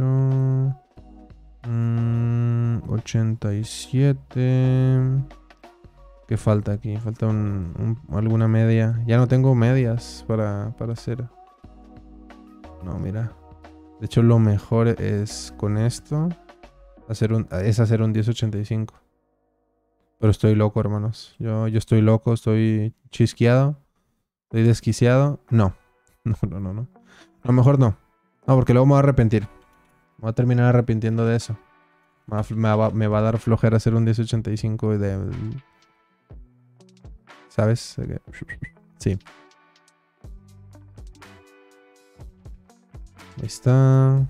Speaker 1: Mm, ochenta y siete. ¿Qué falta aquí? Falta un, un, alguna media. Ya no tengo medias para, para hacer. No, mira. De hecho, lo mejor es con esto. Hacer un, es hacer un diez ochenta y cinco. Pero estoy loco, hermanos. Yo, yo estoy loco, estoy chisqueado. Estoy desquiciado. No. No, no, no, no. A lo mejor no. No, porque luego me voy a arrepentir. Me voy a terminar arrepintiendo de eso. Me va, me va, me va a dar flojera hacer un diez ochenta y cinco de... ¿Sabes? Sí. Ahí está.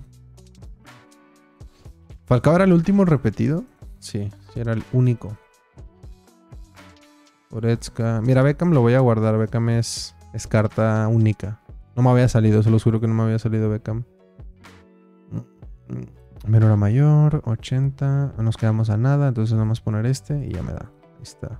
Speaker 1: ¿Falcao era el último repetido? Sí, sí era el único. Goretzka. Mira, Beckham lo voy a guardar. Beckham es, es carta única. No me había salido, se los juro que no me había salido Beckham. Menor a mayor, ochenta. No nos quedamos a nada, entonces nada más poner este y ya me da. Ahí está.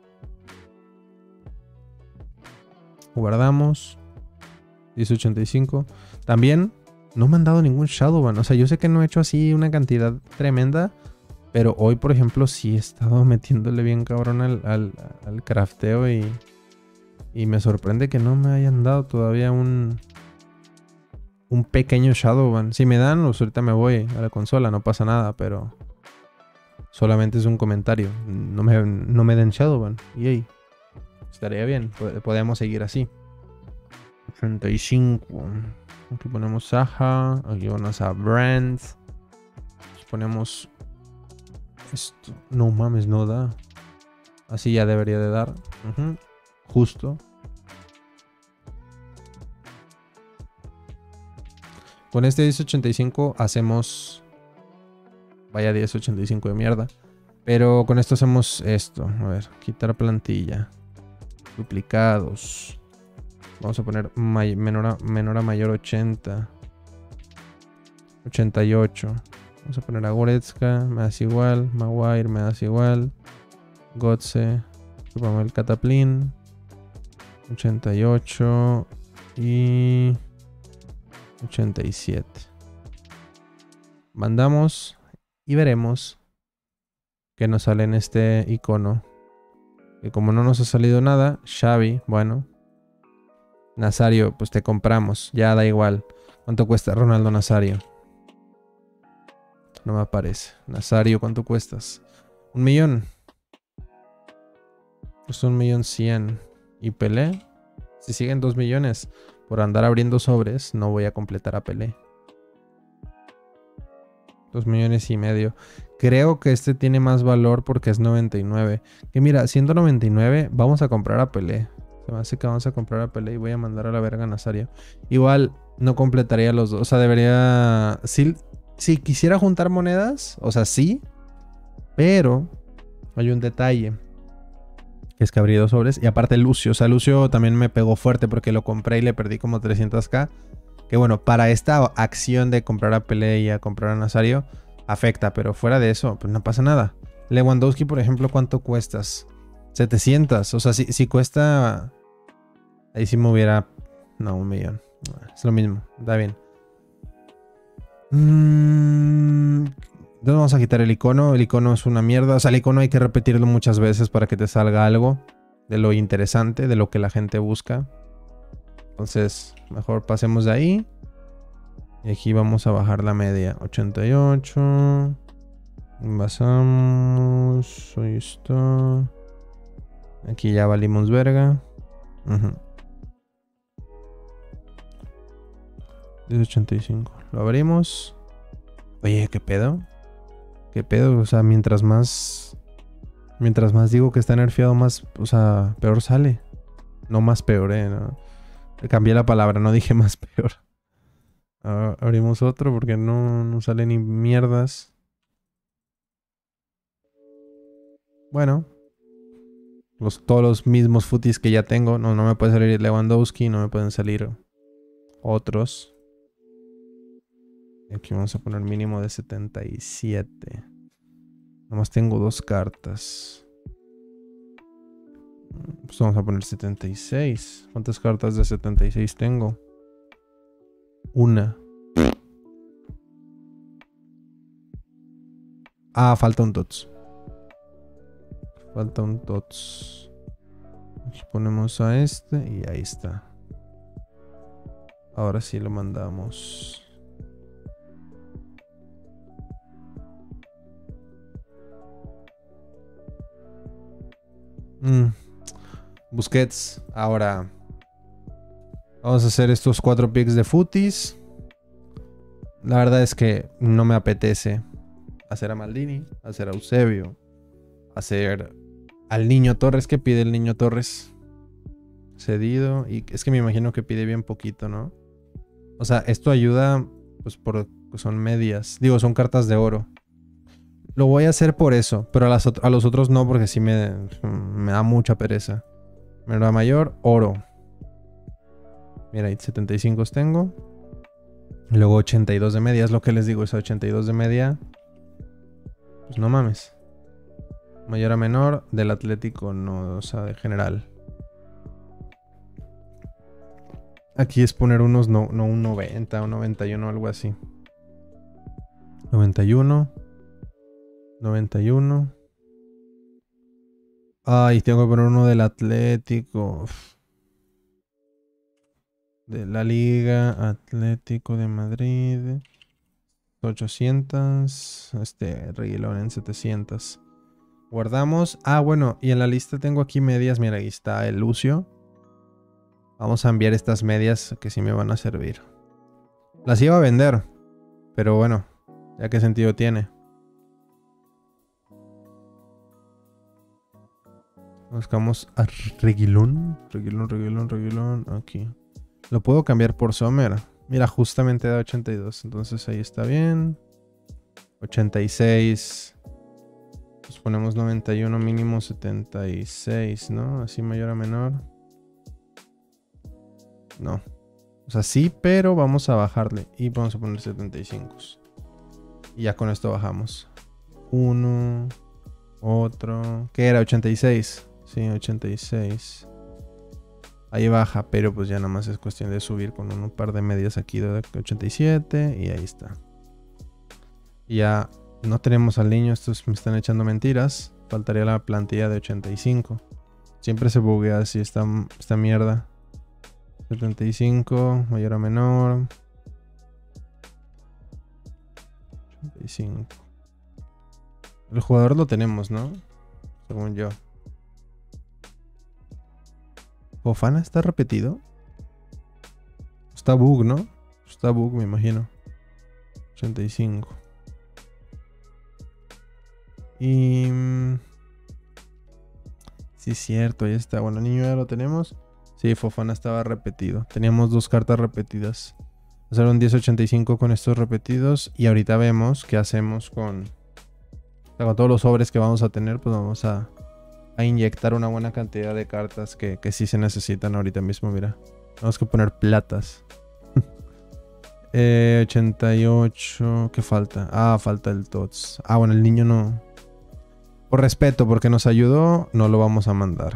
Speaker 1: Guardamos. diez ochenta y cinco. También no me han dado ningún Shadowban. O sea, yo sé que no he hecho así una cantidad tremenda. Pero hoy, por ejemplo, sí he estado metiéndole bien cabrón al, al, al crafteo. Y, y me sorprende que no me hayan dado todavía un... Un pequeño Shadowban. Si me dan, pues ahorita me voy a la consola. No pasa nada, pero... Solamente es un comentario. No me, no me den Shadowban. Y ahí. Estaría bien. Podemos seguir así. treinta y cinco. Aquí ponemos Saha. Aquí ponemos a Brand. Ponemos esto. No mames, no da. Así ya debería de dar. Uh-huh. Justo. Con este diez ochenta y cinco hacemos... Vaya diez ochenta y cinco de mierda. Pero con esto hacemos esto. A ver, quitar plantilla. Duplicados. Vamos a poner menor a, menor a mayor ochenta. ochenta y ocho. Vamos a poner a Goretzka. Me das igual. Maguire me das igual. Gotze. Vamos el Cataplin. ochenta y ocho. Y... ochenta y siete. Mandamos. Y veremos que nos sale en este icono. Que como no nos ha salido nada, Xavi, bueno. Nazario, pues te compramos. Ya da igual. ¿Cuánto cuesta Ronaldo Nazario? No me aparece. Nazario, ¿cuánto cuestas? Un millón. Pues un millón cien. ¿Y Pelé? Si siguen dos millones por andar abriendo sobres, no voy a completar a Pelé. Dos millones y medio. Creo que este tiene más valor porque es noventa y nueve. Que mira, siendo noventa y nueve, vamos a comprar a Pelé. Se me hace que vamos a comprar a Pelé y voy a mandar a la verga a Nazario. Igual no completaría los dos. O sea, debería... Si, si quisiera juntar monedas, o sea, sí. Pero hay un detalle. Que es que abrí dos sobres. Y aparte Lucio. O sea, Lucio también me pegó fuerte porque lo compré y le perdí como trescientos k. Que bueno, para esta acción de comprar a Pelé y a comprar a Nazario afecta, pero fuera de eso, pues no pasa nada. Lewandowski, por ejemplo, ¿cuánto cuestas? setecientos. O sea, si, si cuesta... Ahí sí me hubiera... No, un millón. Es lo mismo, está bien. Mm... Entonces vamos a quitar el icono. El icono es una mierda. O sea, el icono hay que repetirlo muchas veces para que te salga algo de lo interesante, de lo que la gente busca. Entonces, mejor pasemos de ahí. Y aquí vamos a bajar la media. ochenta y ocho. Pasamos. Ahí está. Aquí ya valimos verga. Uh-huh. diez ochenta y cinco. Lo abrimos. Oye, ¿qué pedo? ¿Qué pedo? O sea, mientras más... Mientras más digo que está nerfeado, más... O sea, peor sale. No más peor, eh. No. Cambié la palabra, no dije más peor. Uh, abrimos otro porque no, no sale ni mierdas. Bueno. Los, todos los mismos footies que ya tengo. No, no me puede salir Lewandowski, no me pueden salir otros. Y aquí vamos a poner mínimo de setenta y siete. Nomás tengo dos cartas. Pues vamos a poner setenta y seis. ¿Cuántas cartas de setenta y seis tengo? Una. Ah, falta un Tots. Falta un Tots. Aquí ponemos a este y ahí está. Ahora sí lo mandamos. Mm. Busquets. Ahora vamos a hacer estos cuatro picks de footies. La verdad es que no me apetece hacer a Maldini, hacer a Eusebio, hacer al Niño Torres. ¿Qué pide el Niño Torres? Cedido. Y es que me imagino que pide bien poquito, ¿no? O sea, esto ayuda pues por... Son medias. Digo, son cartas de oro. Lo voy a hacer por eso. Pero a, las, a los otros no, porque sí me, me da mucha pereza. Menor mayor, oro. Mira, ahí setenta y cinco tengo. Luego ochenta y dos de media. Es lo que les digo, esa ochenta y dos de media. Pues no mames. Mayor a menor, del Atlético no, o sea, de general. Aquí es poner unos, no, no un noventa, un noventa y uno, algo así. noventa y uno. noventa y uno. Ay, tengo que poner uno del Atlético. Uf. De la Liga Atlético de Madrid. ochocientos. Este, Reguilón en setecientos. Guardamos. Ah, bueno, y en la lista tengo aquí medias. Mira, ahí está el Lucio. Vamos a enviar estas medias que sí me van a servir. Las iba a vender. Pero bueno, ya qué sentido tiene. Buscamos a Reguilón. Reguilón, Reguilón, Reguilón. Aquí. Lo puedo cambiar por Sommer. Mira, justamente da ochenta y dos. Entonces ahí está bien. ochenta y seis. Pues ponemos noventa y uno mínimo setenta y seis, ¿no? Así mayor a menor. No. O sea, sí, pero vamos a bajarle. Y vamos a poner setenta y cinco. Y ya con esto bajamos. Uno. Otro. ¿Qué era? ochenta y seis. Sí, ochenta y seis. Ahí baja, pero pues ya nada más es cuestión de subir con un par de medias aquí de ochenta y siete. Y ahí está. Y ya no tenemos al niño. Estos me están echando mentiras. Faltaría la plantilla de ochenta y cinco. Siempre se buguea así esta, esta mierda. setenta y cinco, mayor a menor. ochenta y cinco. El jugador lo tenemos, ¿no? Según yo. ¿Fofana está repetido? Está bug, ¿no? Está bug, me imagino. ochenta y cinco. Y... sí, es cierto, ahí está. Bueno, el niño ya lo tenemos. Sí, Fofana estaba repetido. Teníamos dos cartas repetidas. Hacer un diez ochenta y cinco con estos repetidos. Y ahorita vemos qué hacemos con... O sea, con todos los sobres que vamos a tener. Pues vamos a, a inyectar una buena cantidad de cartas que, que sí se necesitan ahorita mismo. Mira, tenemos que poner platas. eh, ochenta y ocho. ¿Qué falta? Ah, falta el T O T S. Ah, bueno, el niño no... Por respeto, porque nos ayudó, no lo vamos a mandar.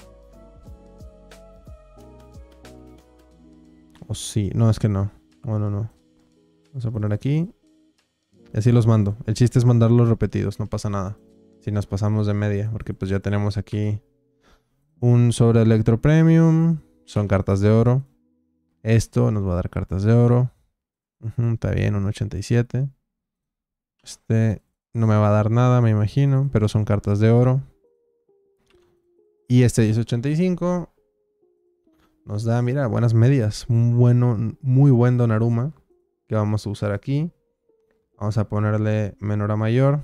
Speaker 1: O sí, no, es que no. Bueno, no. Vamos a poner aquí. Y así los mando. El chiste es mandarlos repetidos, no pasa nada. Si nos pasamos de media, porque pues ya tenemos aquí un sobre Electro Premium. Son cartas de oro. Esto nos va a dar cartas de oro. Uh-huh, está bien, un ochenta y siete. Este no me va a dar nada, me imagino, pero son cartas de oro. Y este diez ochenta y cinco nos da, mira, buenas medias. Un bueno, muy buen Donnarumma que vamos a usar aquí. Vamos a ponerle menor a mayor.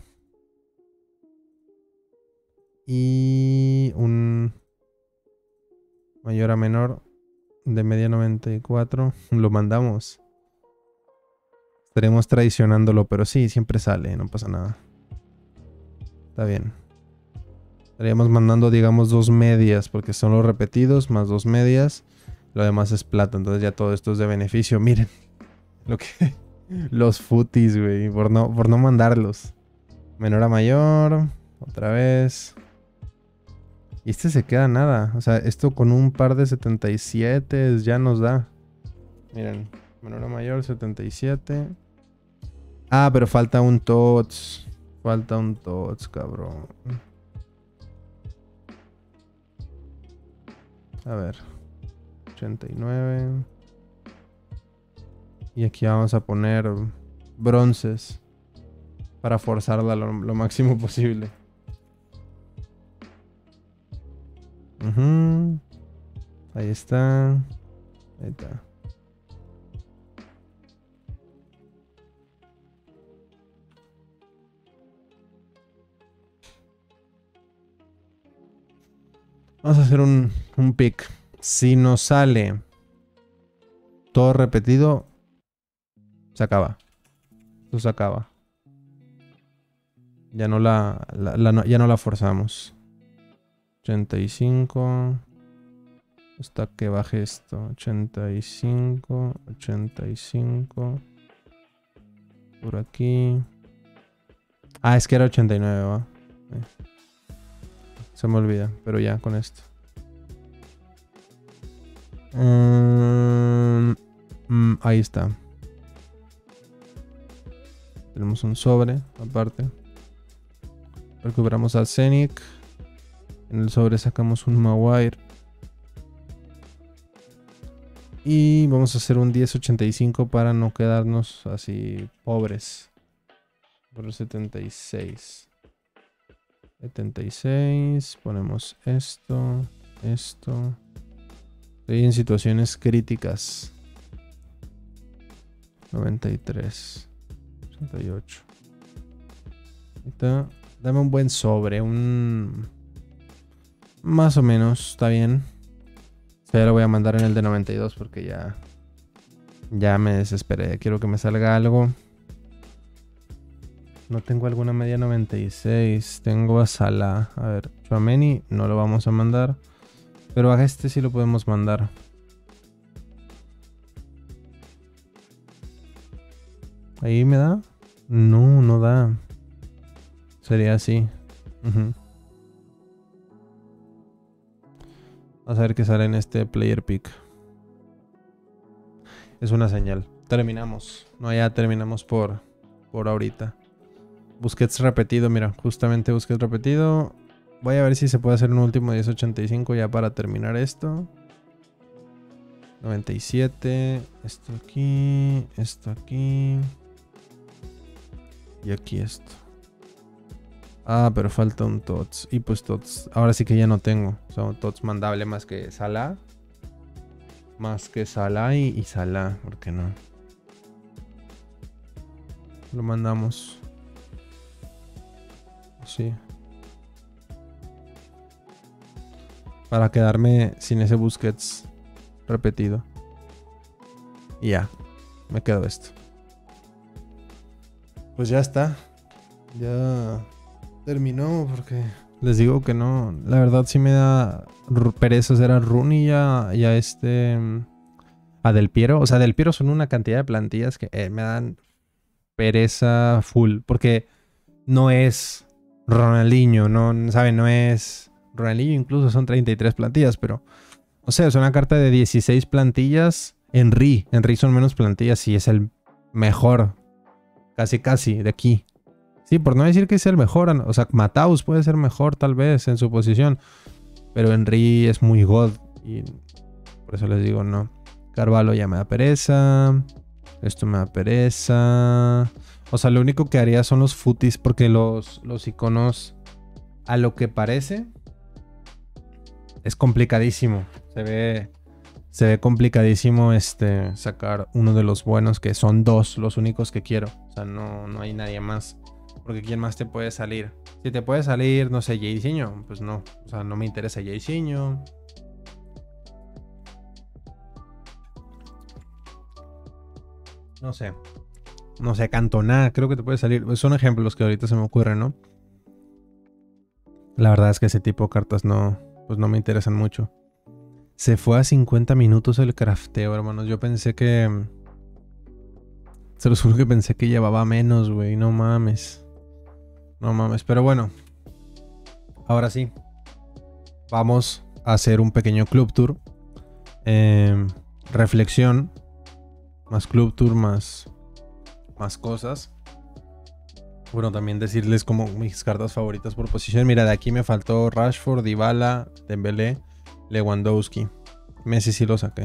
Speaker 1: Y un mayor a menor de media noventa y cuatro. Lo mandamos. Estaremos traicionándolo, pero sí, siempre sale, no pasa nada. Está bien. Estaríamos mandando, digamos, dos medias, porque son los repetidos más dos medias. Lo demás es plata, entonces ya todo esto es de beneficio. Miren, lo que... los footies, güey, por no, por no mandarlos. Menor a mayor, otra vez. Y este se queda nada. O sea, esto con un par de setenta y siete ya nos da. Miren, menor a mayor, setenta y siete. Ah, pero falta un T O T S. Falta un T O T S, cabrón. A ver. ochenta y nueve. Y aquí vamos a poner bronces. Para forzarla lo, lo máximo posible. Uh-huh. Ahí está. Ahí está. Vamos a hacer un, un pick. Si nos sale todo repetido, se acaba. Esto se acaba. Ya no la, la, la ya no la forzamos. ochenta y cinco. Hasta que baje esto. ochenta y cinco. ochenta y cinco. Por aquí. Ah, es que era ochenta y nueve, ¿va? Eh. Se me olvida, pero ya con esto. Um, mm, ahí está. Tenemos un sobre aparte. Recuperamos al Scenic. En el sobre sacamos un Maguire. Y vamos a hacer un diez ochenta y cinco para no quedarnos así pobres. Por el setenta y seis. setenta y seis. Ponemos esto. Esto. Estoy en situaciones críticas. noventa y tres. ochenta y ocho. Ahorita, dame un buen sobre. Un... Más o menos. Está bien. Ya lo voy a mandar en el de noventa y dos porque ya... Ya me desesperé. Quiero que me salga algo. No tengo alguna media noventa y seis. Tengo a Salah. A ver, Tchouaméni no lo vamos a mandar. Pero a este sí lo podemos mandar. ¿Ahí me da? No, no da. Sería así. Uh-huh. Vamos a ver qué sale en este player pick. Es una señal. Terminamos. No, ya terminamos por, por ahorita. Busquets repetido, mira. Justamente Busquets repetido. Voy a ver si se puede hacer un último diez ochenta y cinco ya para terminar esto. noventa y siete. Esto aquí. Esto aquí. Y aquí esto. Ah, pero falta un Tots. Y pues Tots. Ahora sí que ya no tengo. O sea, un Tots mandable más que Salah. Más que Salah y, y Salah. ¿Por qué no? Lo mandamos. Sí. Para quedarme sin ese Busquets repetido. Y ya. Me quedo esto. Pues ya está. Ya terminó porque les digo que no. La verdad sí me da pereza hacer a Rooney y a, y a este... A Del Piero. O sea, Del Piero son una cantidad de plantillas que eh, me dan pereza full. Porque no es Ronaldinho. No, ¿saben? No es Ronaldinho. Incluso son treinta y tres plantillas. Pero, o sea, es una carta de dieciséis plantillas. Henry. Henry son menos plantillas y es el mejor. Casi, casi, de aquí. Sí, por no decir que es el mejor. O sea, Mataus puede ser mejor tal vez en su posición. Pero Henry es muy god. Y por eso les digo no. Carvalho ya me da pereza. Esto me da pereza. O sea, lo único que haría son los footies. Porque los, los iconos, a lo que parece, es complicadísimo. Se ve... Se ve complicadísimo este, sacar uno de los buenos, que son dos los únicos que quiero. O sea, no, no hay nadie más. Porque ¿quién más te puede salir? Si te puede salir, no sé, Jairzinho, pues no. O sea, no me interesa Jairzinho. No sé. No sé, Cantona, creo que te puede salir. Son ejemplos que ahorita se me ocurren, ¿no? La verdad es que ese tipo de cartas no, pues no me interesan mucho. Se fue a cincuenta minutos el crafteo, hermanos. Yo pensé que... Se los juro que pensé que llevaba menos, güey. No mames. No mames. Pero bueno. Ahora sí. Vamos a hacer un pequeño club tour. Eh, reflexión. Más club tour, más... Más cosas. Bueno, también decirles como mis cartas favoritas por posición. Mira, de aquí me faltó Rashford, Dybala, Dembélé, Lewandowski. Messi sí lo saqué.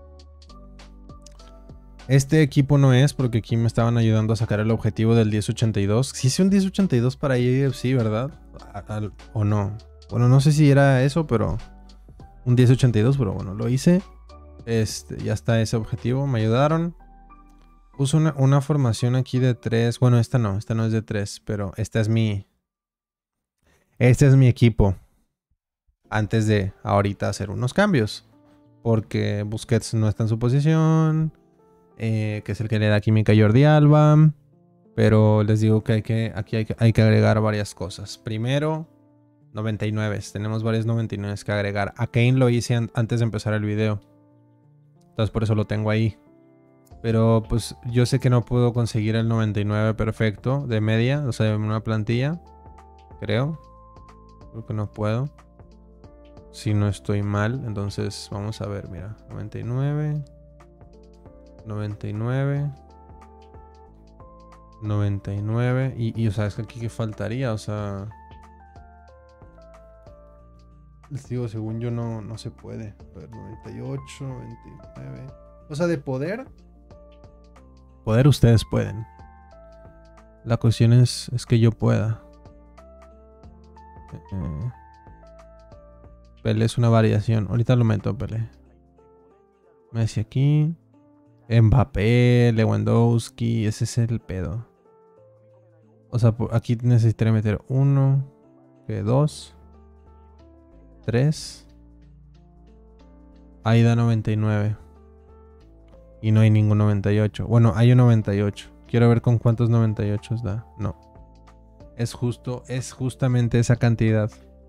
Speaker 1: Este equipo no es porque aquí me estaban ayudando a sacar el objetivo del diez ochenta y dos. Sí hice un diez ochenta y dos para I F C, ¿verdad? Al, o no. Bueno, no sé si era eso, pero... Un diez ochenta y dos, pero bueno, lo hice. Este, ya está ese objetivo, me ayudaron. Puse una, una formación aquí de tres. Bueno, esta no, esta no es de tres, pero esta es mi... Este es mi equipo. Antes de ahorita hacer unos cambios. Porque Busquets no está en su posición. Eh, que es el que le da química a Jordi Alba. Pero les digo que, hay que aquí hay que, hay que agregar varias cosas. Primero, noventa y nueve. Tenemos varios noventa y nueve que agregar. A Kane lo hice an antes de empezar el video. Entonces por eso lo tengo ahí. Pero pues yo sé que no puedo conseguir el noventa y nueve perfecto de media. O sea, en una plantilla. Creo. Creo que no puedo. Si no estoy mal. Entonces vamos a ver, mira. noventa y nueve. noventa y nueve. noventa y nueve. Y, y o sea, es que aquí que faltaría. O sea... Les digo, según yo no, no se puede. A ver, noventa y ocho, noventa y nueve. O sea, de poder... Poder ustedes pueden. La cuestión es, es que yo pueda. Eh, Pelé es una variación. Ahorita lo meto, Pelé. Messi aquí. Mbappé, Lewandowski. Ese es el pedo. O sea, aquí necesitaré meter uno. Que dos. Tres. Ahí da noventa y nueve. Y no hay ningún noventa y ocho. Bueno, hay un noventa y ocho. Quiero ver con cuántos noventa y ocho da. No. Es justo, es justamente esa cantidad.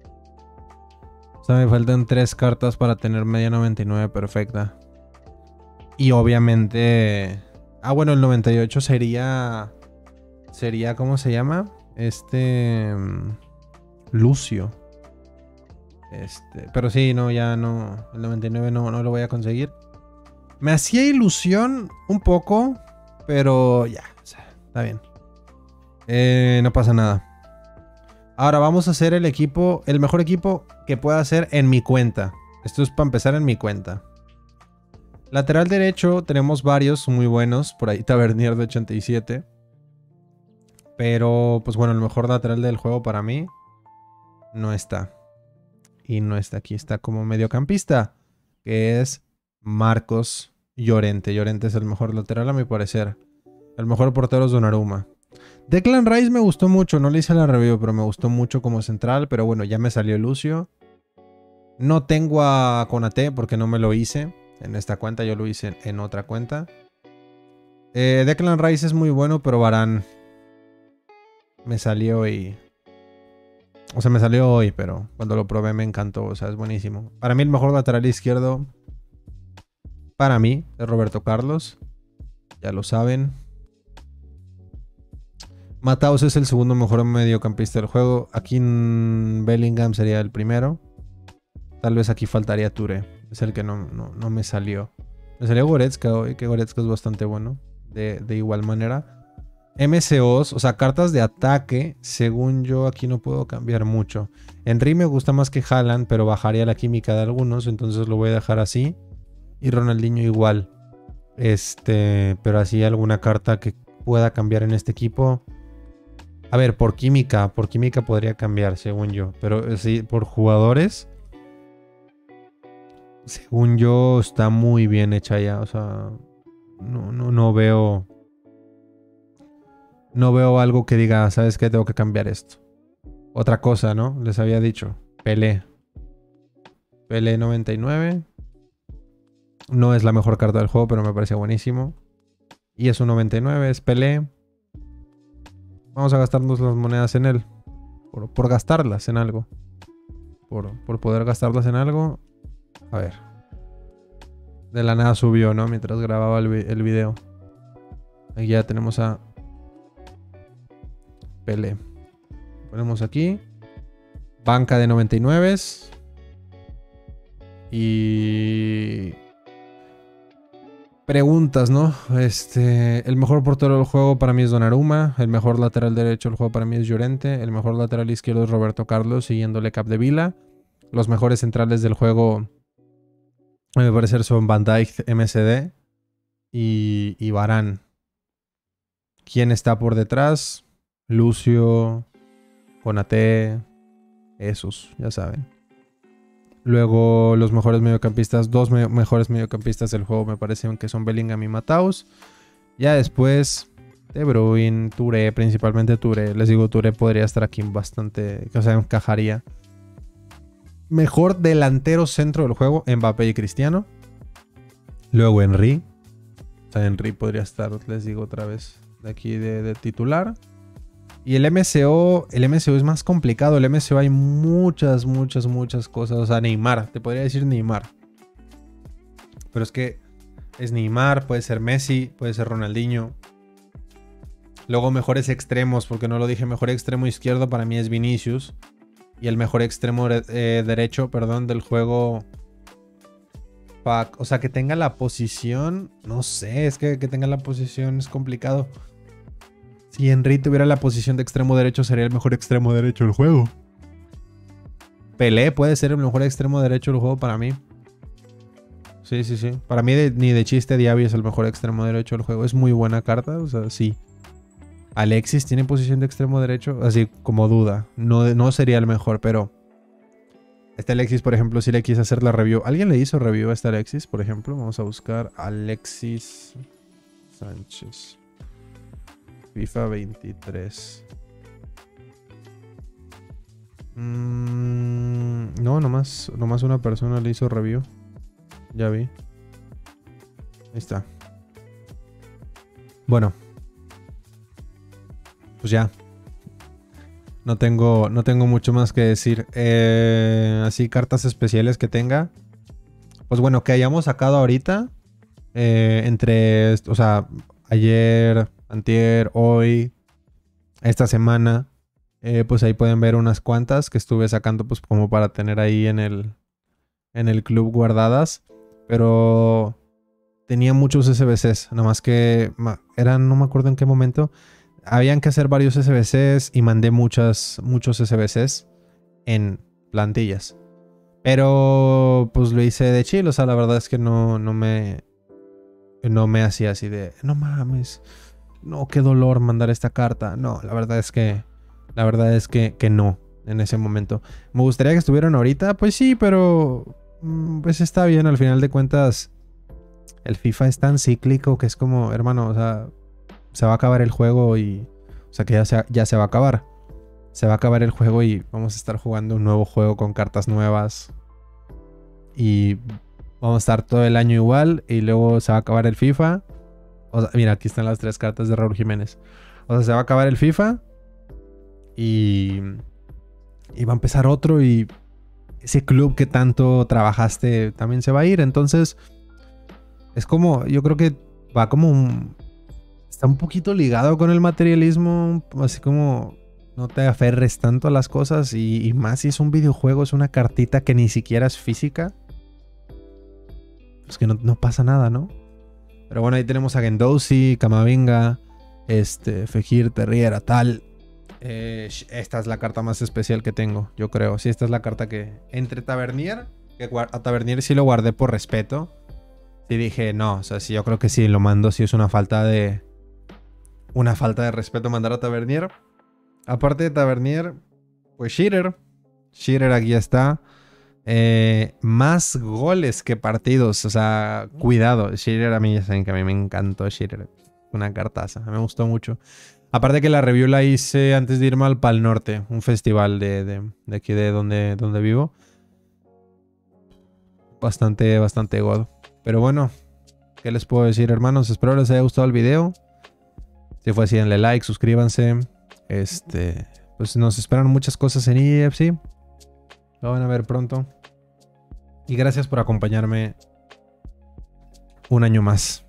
Speaker 1: O sea, me faltan tres cartas para tener media noventa y nueve perfecta. Y obviamente... Ah, bueno, el noventa y ocho sería... Sería, ¿cómo se llama? Este... Lucio. Este... Pero sí, no, ya no... El noventa y nueve no, no lo voy a conseguir. Me hacía ilusión un poco, pero ya, o sea, está bien. Eh, no pasa nada. Ahora vamos a hacer el equipo, el mejor equipo que pueda hacer en mi cuenta. Esto es para empezar en mi cuenta. Lateral derecho tenemos varios muy buenos. Por ahí Tavernier de ochenta y siete. Pero, pues bueno, el mejor lateral del juego para mí no está. Y no está aquí, está como mediocampista, que es Marcos Llorente. Llorente es el mejor lateral a mi parecer. El mejor portero es Donnarumma. Declan Rice me gustó mucho, no le hice la review, pero me gustó mucho como central. Pero bueno, ya me salió Lucio. No tengo a Konaté porque no me lo hice en esta cuenta, yo lo hice en otra cuenta. Eh, Declan Rice es muy bueno, pero Varane me salió y... O sea, me salió hoy, pero cuando lo probé me encantó, o sea, es buenísimo. Para mí el mejor lateral izquierdo, para mí, es Roberto Carlos. Ya lo saben. Mataus es el segundo mejor mediocampista del juego. Aquí en Bellingham sería el primero. Tal vez aquí faltaría Touré. Es el que no, no, no me salió. Me salió Goretzka hoy, que Goretzka es bastante bueno. De, de igual manera. M C Os, o sea, cartas de ataque. Según yo, aquí no puedo cambiar mucho. Henry me gusta más que Haaland, pero bajaría la química de algunos. Entonces lo voy a dejar así. Y Ronaldinho igual. Este, pero así alguna carta que pueda cambiar en este equipo. A ver, por química, por química podría cambiar, según yo. Pero sí, por jugadores, según yo, está muy bien hecha ya. O sea, no, no, no veo... No veo algo que diga, ¿sabes qué? Tengo que cambiar esto. Otra cosa, ¿no? Les había dicho. Pelé. Pelé noventa y nueve. No es la mejor carta del juego, pero me parece buenísimo. Y es un noventa y nueve, es Pelé. Vamos a gastarnos las monedas en él. Por, por gastarlas en algo. Por, por poder gastarlas en algo. A ver. De la nada subió, ¿no? Mientras grababa el, el video. Aquí ya tenemos a Pelé. Ponemos aquí. Banca de noventa y nueve. Y... Preguntas, ¿no? Este, el mejor portero del juego para mí es Donnarumma. El mejor lateral derecho del juego para mí es Llorente. El mejor lateral izquierdo es Roberto Carlos, siguiéndole Capdevila. Los mejores centrales del juego, a mi parecer, son Van Dijk, M C D y, y Varane. ¿Quién está por detrás? Lucio, Konaté, esos, ya saben. Luego los mejores mediocampistas, dos me mejores mediocampistas del juego me parecen que son Bellingham y Mataus. Ya después De Bruyne, Touré, principalmente Touré. Les digo, Touré podría estar aquí bastante, o sea, encajaría. Mejor delantero centro del juego, Mbappé y Cristiano. Luego Henry. O sea, Henry podría estar, les digo otra vez, de aquí de, de titular. Y el M C O, el M C O es más complicado. El M C O hay muchas, muchas, muchas cosas. O sea, Neymar, te podría decir Neymar. Pero es que es Neymar, puede ser Messi, puede ser Ronaldinho. Luego mejores extremos, porque no lo dije, mejor extremo izquierdo para mí es Vinicius. Y el mejor extremo eh, derecho, perdón, del juego... Fuck. O sea, que tenga la posición... No sé, es que que tenga la posición es complicado. Si Henry tuviera la posición de extremo derecho, sería el mejor extremo derecho del juego. Pelé puede ser el mejor extremo derecho del juego para mí. Sí, sí, sí. Para mí de, ni de chiste Diaby es el mejor extremo derecho del juego. Es muy buena carta, o sea, sí. Alexis tiene posición de extremo derecho, así como duda. No, no sería el mejor, pero... Este Alexis, por ejemplo, sí le quise hacer la review. ¿Alguien le hizo review a este Alexis, por ejemplo? Vamos a buscar Alexis Sánchez. FIFA veintitrés. Mm, no, nomás, nomás una persona le hizo review. Ya vi. Ahí está. Bueno. Pues ya. No tengo, no tengo mucho más que decir. Eh, así, cartas especiales que tenga. Pues bueno, que hayamos sacado ahorita. Eh, entre, o sea, ayer, antier, hoy, esta semana. Eh, pues ahí pueden ver unas cuantas que estuve sacando pues como para tener ahí en el, en el club guardadas. Pero tenía muchos S B Cs. Nada más que eran, no me acuerdo en qué momento. Habían que hacer varios S B Cs y mandé muchas, muchos S B Cs en plantillas. Pero pues lo hice de chill. O sea, la verdad es que no, no me... No me hacía así de... No mames. No, qué dolor mandar esta carta. No, la verdad es que... La verdad es que, que no. En ese momento. ¿Me gustaría que estuvieran ahorita? Pues sí, pero... Pues está bien. Al final de cuentas... El FIFA es tan cíclico que es como... Hermano, o sea... Se va a acabar el juego y... O sea que ya se, ya se va a acabar. Se va a acabar el juego y vamos a estar jugando un nuevo juego con cartas nuevas. Y vamos a estar todo el año igual. Y luego se va a acabar el FIFA. O sea, mira, aquí están las tres cartas de Raúl Jiménez. O sea, se va a acabar el FIFA. Y... Y va a empezar otro y... Ese club que tanto trabajaste también se va a ir. Entonces... Es como... Yo creo que va como un... Está un poquito ligado con el materialismo, así como no te aferres tanto a las cosas y, y más si es un videojuego, es una cartita que ni siquiera es física. Pues que no, no pasa nada, ¿no? Pero bueno, ahí tenemos a Gendosi, Camavinga, este, Fekir, Terrier, tal. Eh, esta es la carta más especial que tengo, yo creo. Sí, esta es la carta que... Entre Tavernier, que a Tavernier sí lo guardé por respeto. Sí dije, no, o sea, sí, yo creo que sí lo mando, sí es una falta de... Una falta de respeto mandar a Tavernier. Aparte de Tavernier, pues Shearer. Shearer aquí está. Eh, más goles que partidos. O sea, cuidado. Shearer a mí, ya saben que a mí me encantó Shearer. Una cartaza. Me gustó mucho. Aparte que la review la hice antes de irme al Pal Norte. Un festival de, de, de aquí de donde, donde vivo. Bastante, bastante god. Pero bueno, ¿qué les puedo decir, hermanos? Espero les haya gustado el video. Si fue así, denle like, suscríbanse. Este, pues nos esperan muchas cosas en E F C. Lo van a ver pronto. Y gracias por acompañarme un año más.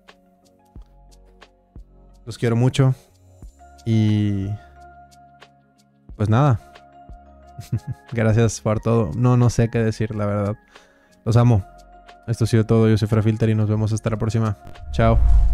Speaker 1: Los quiero mucho. Y pues nada. Gracias por todo. No, no sé qué decir, la verdad. Los amo. Esto ha sido todo. Yo soy Frafilter y nos vemos hasta la próxima. Chao.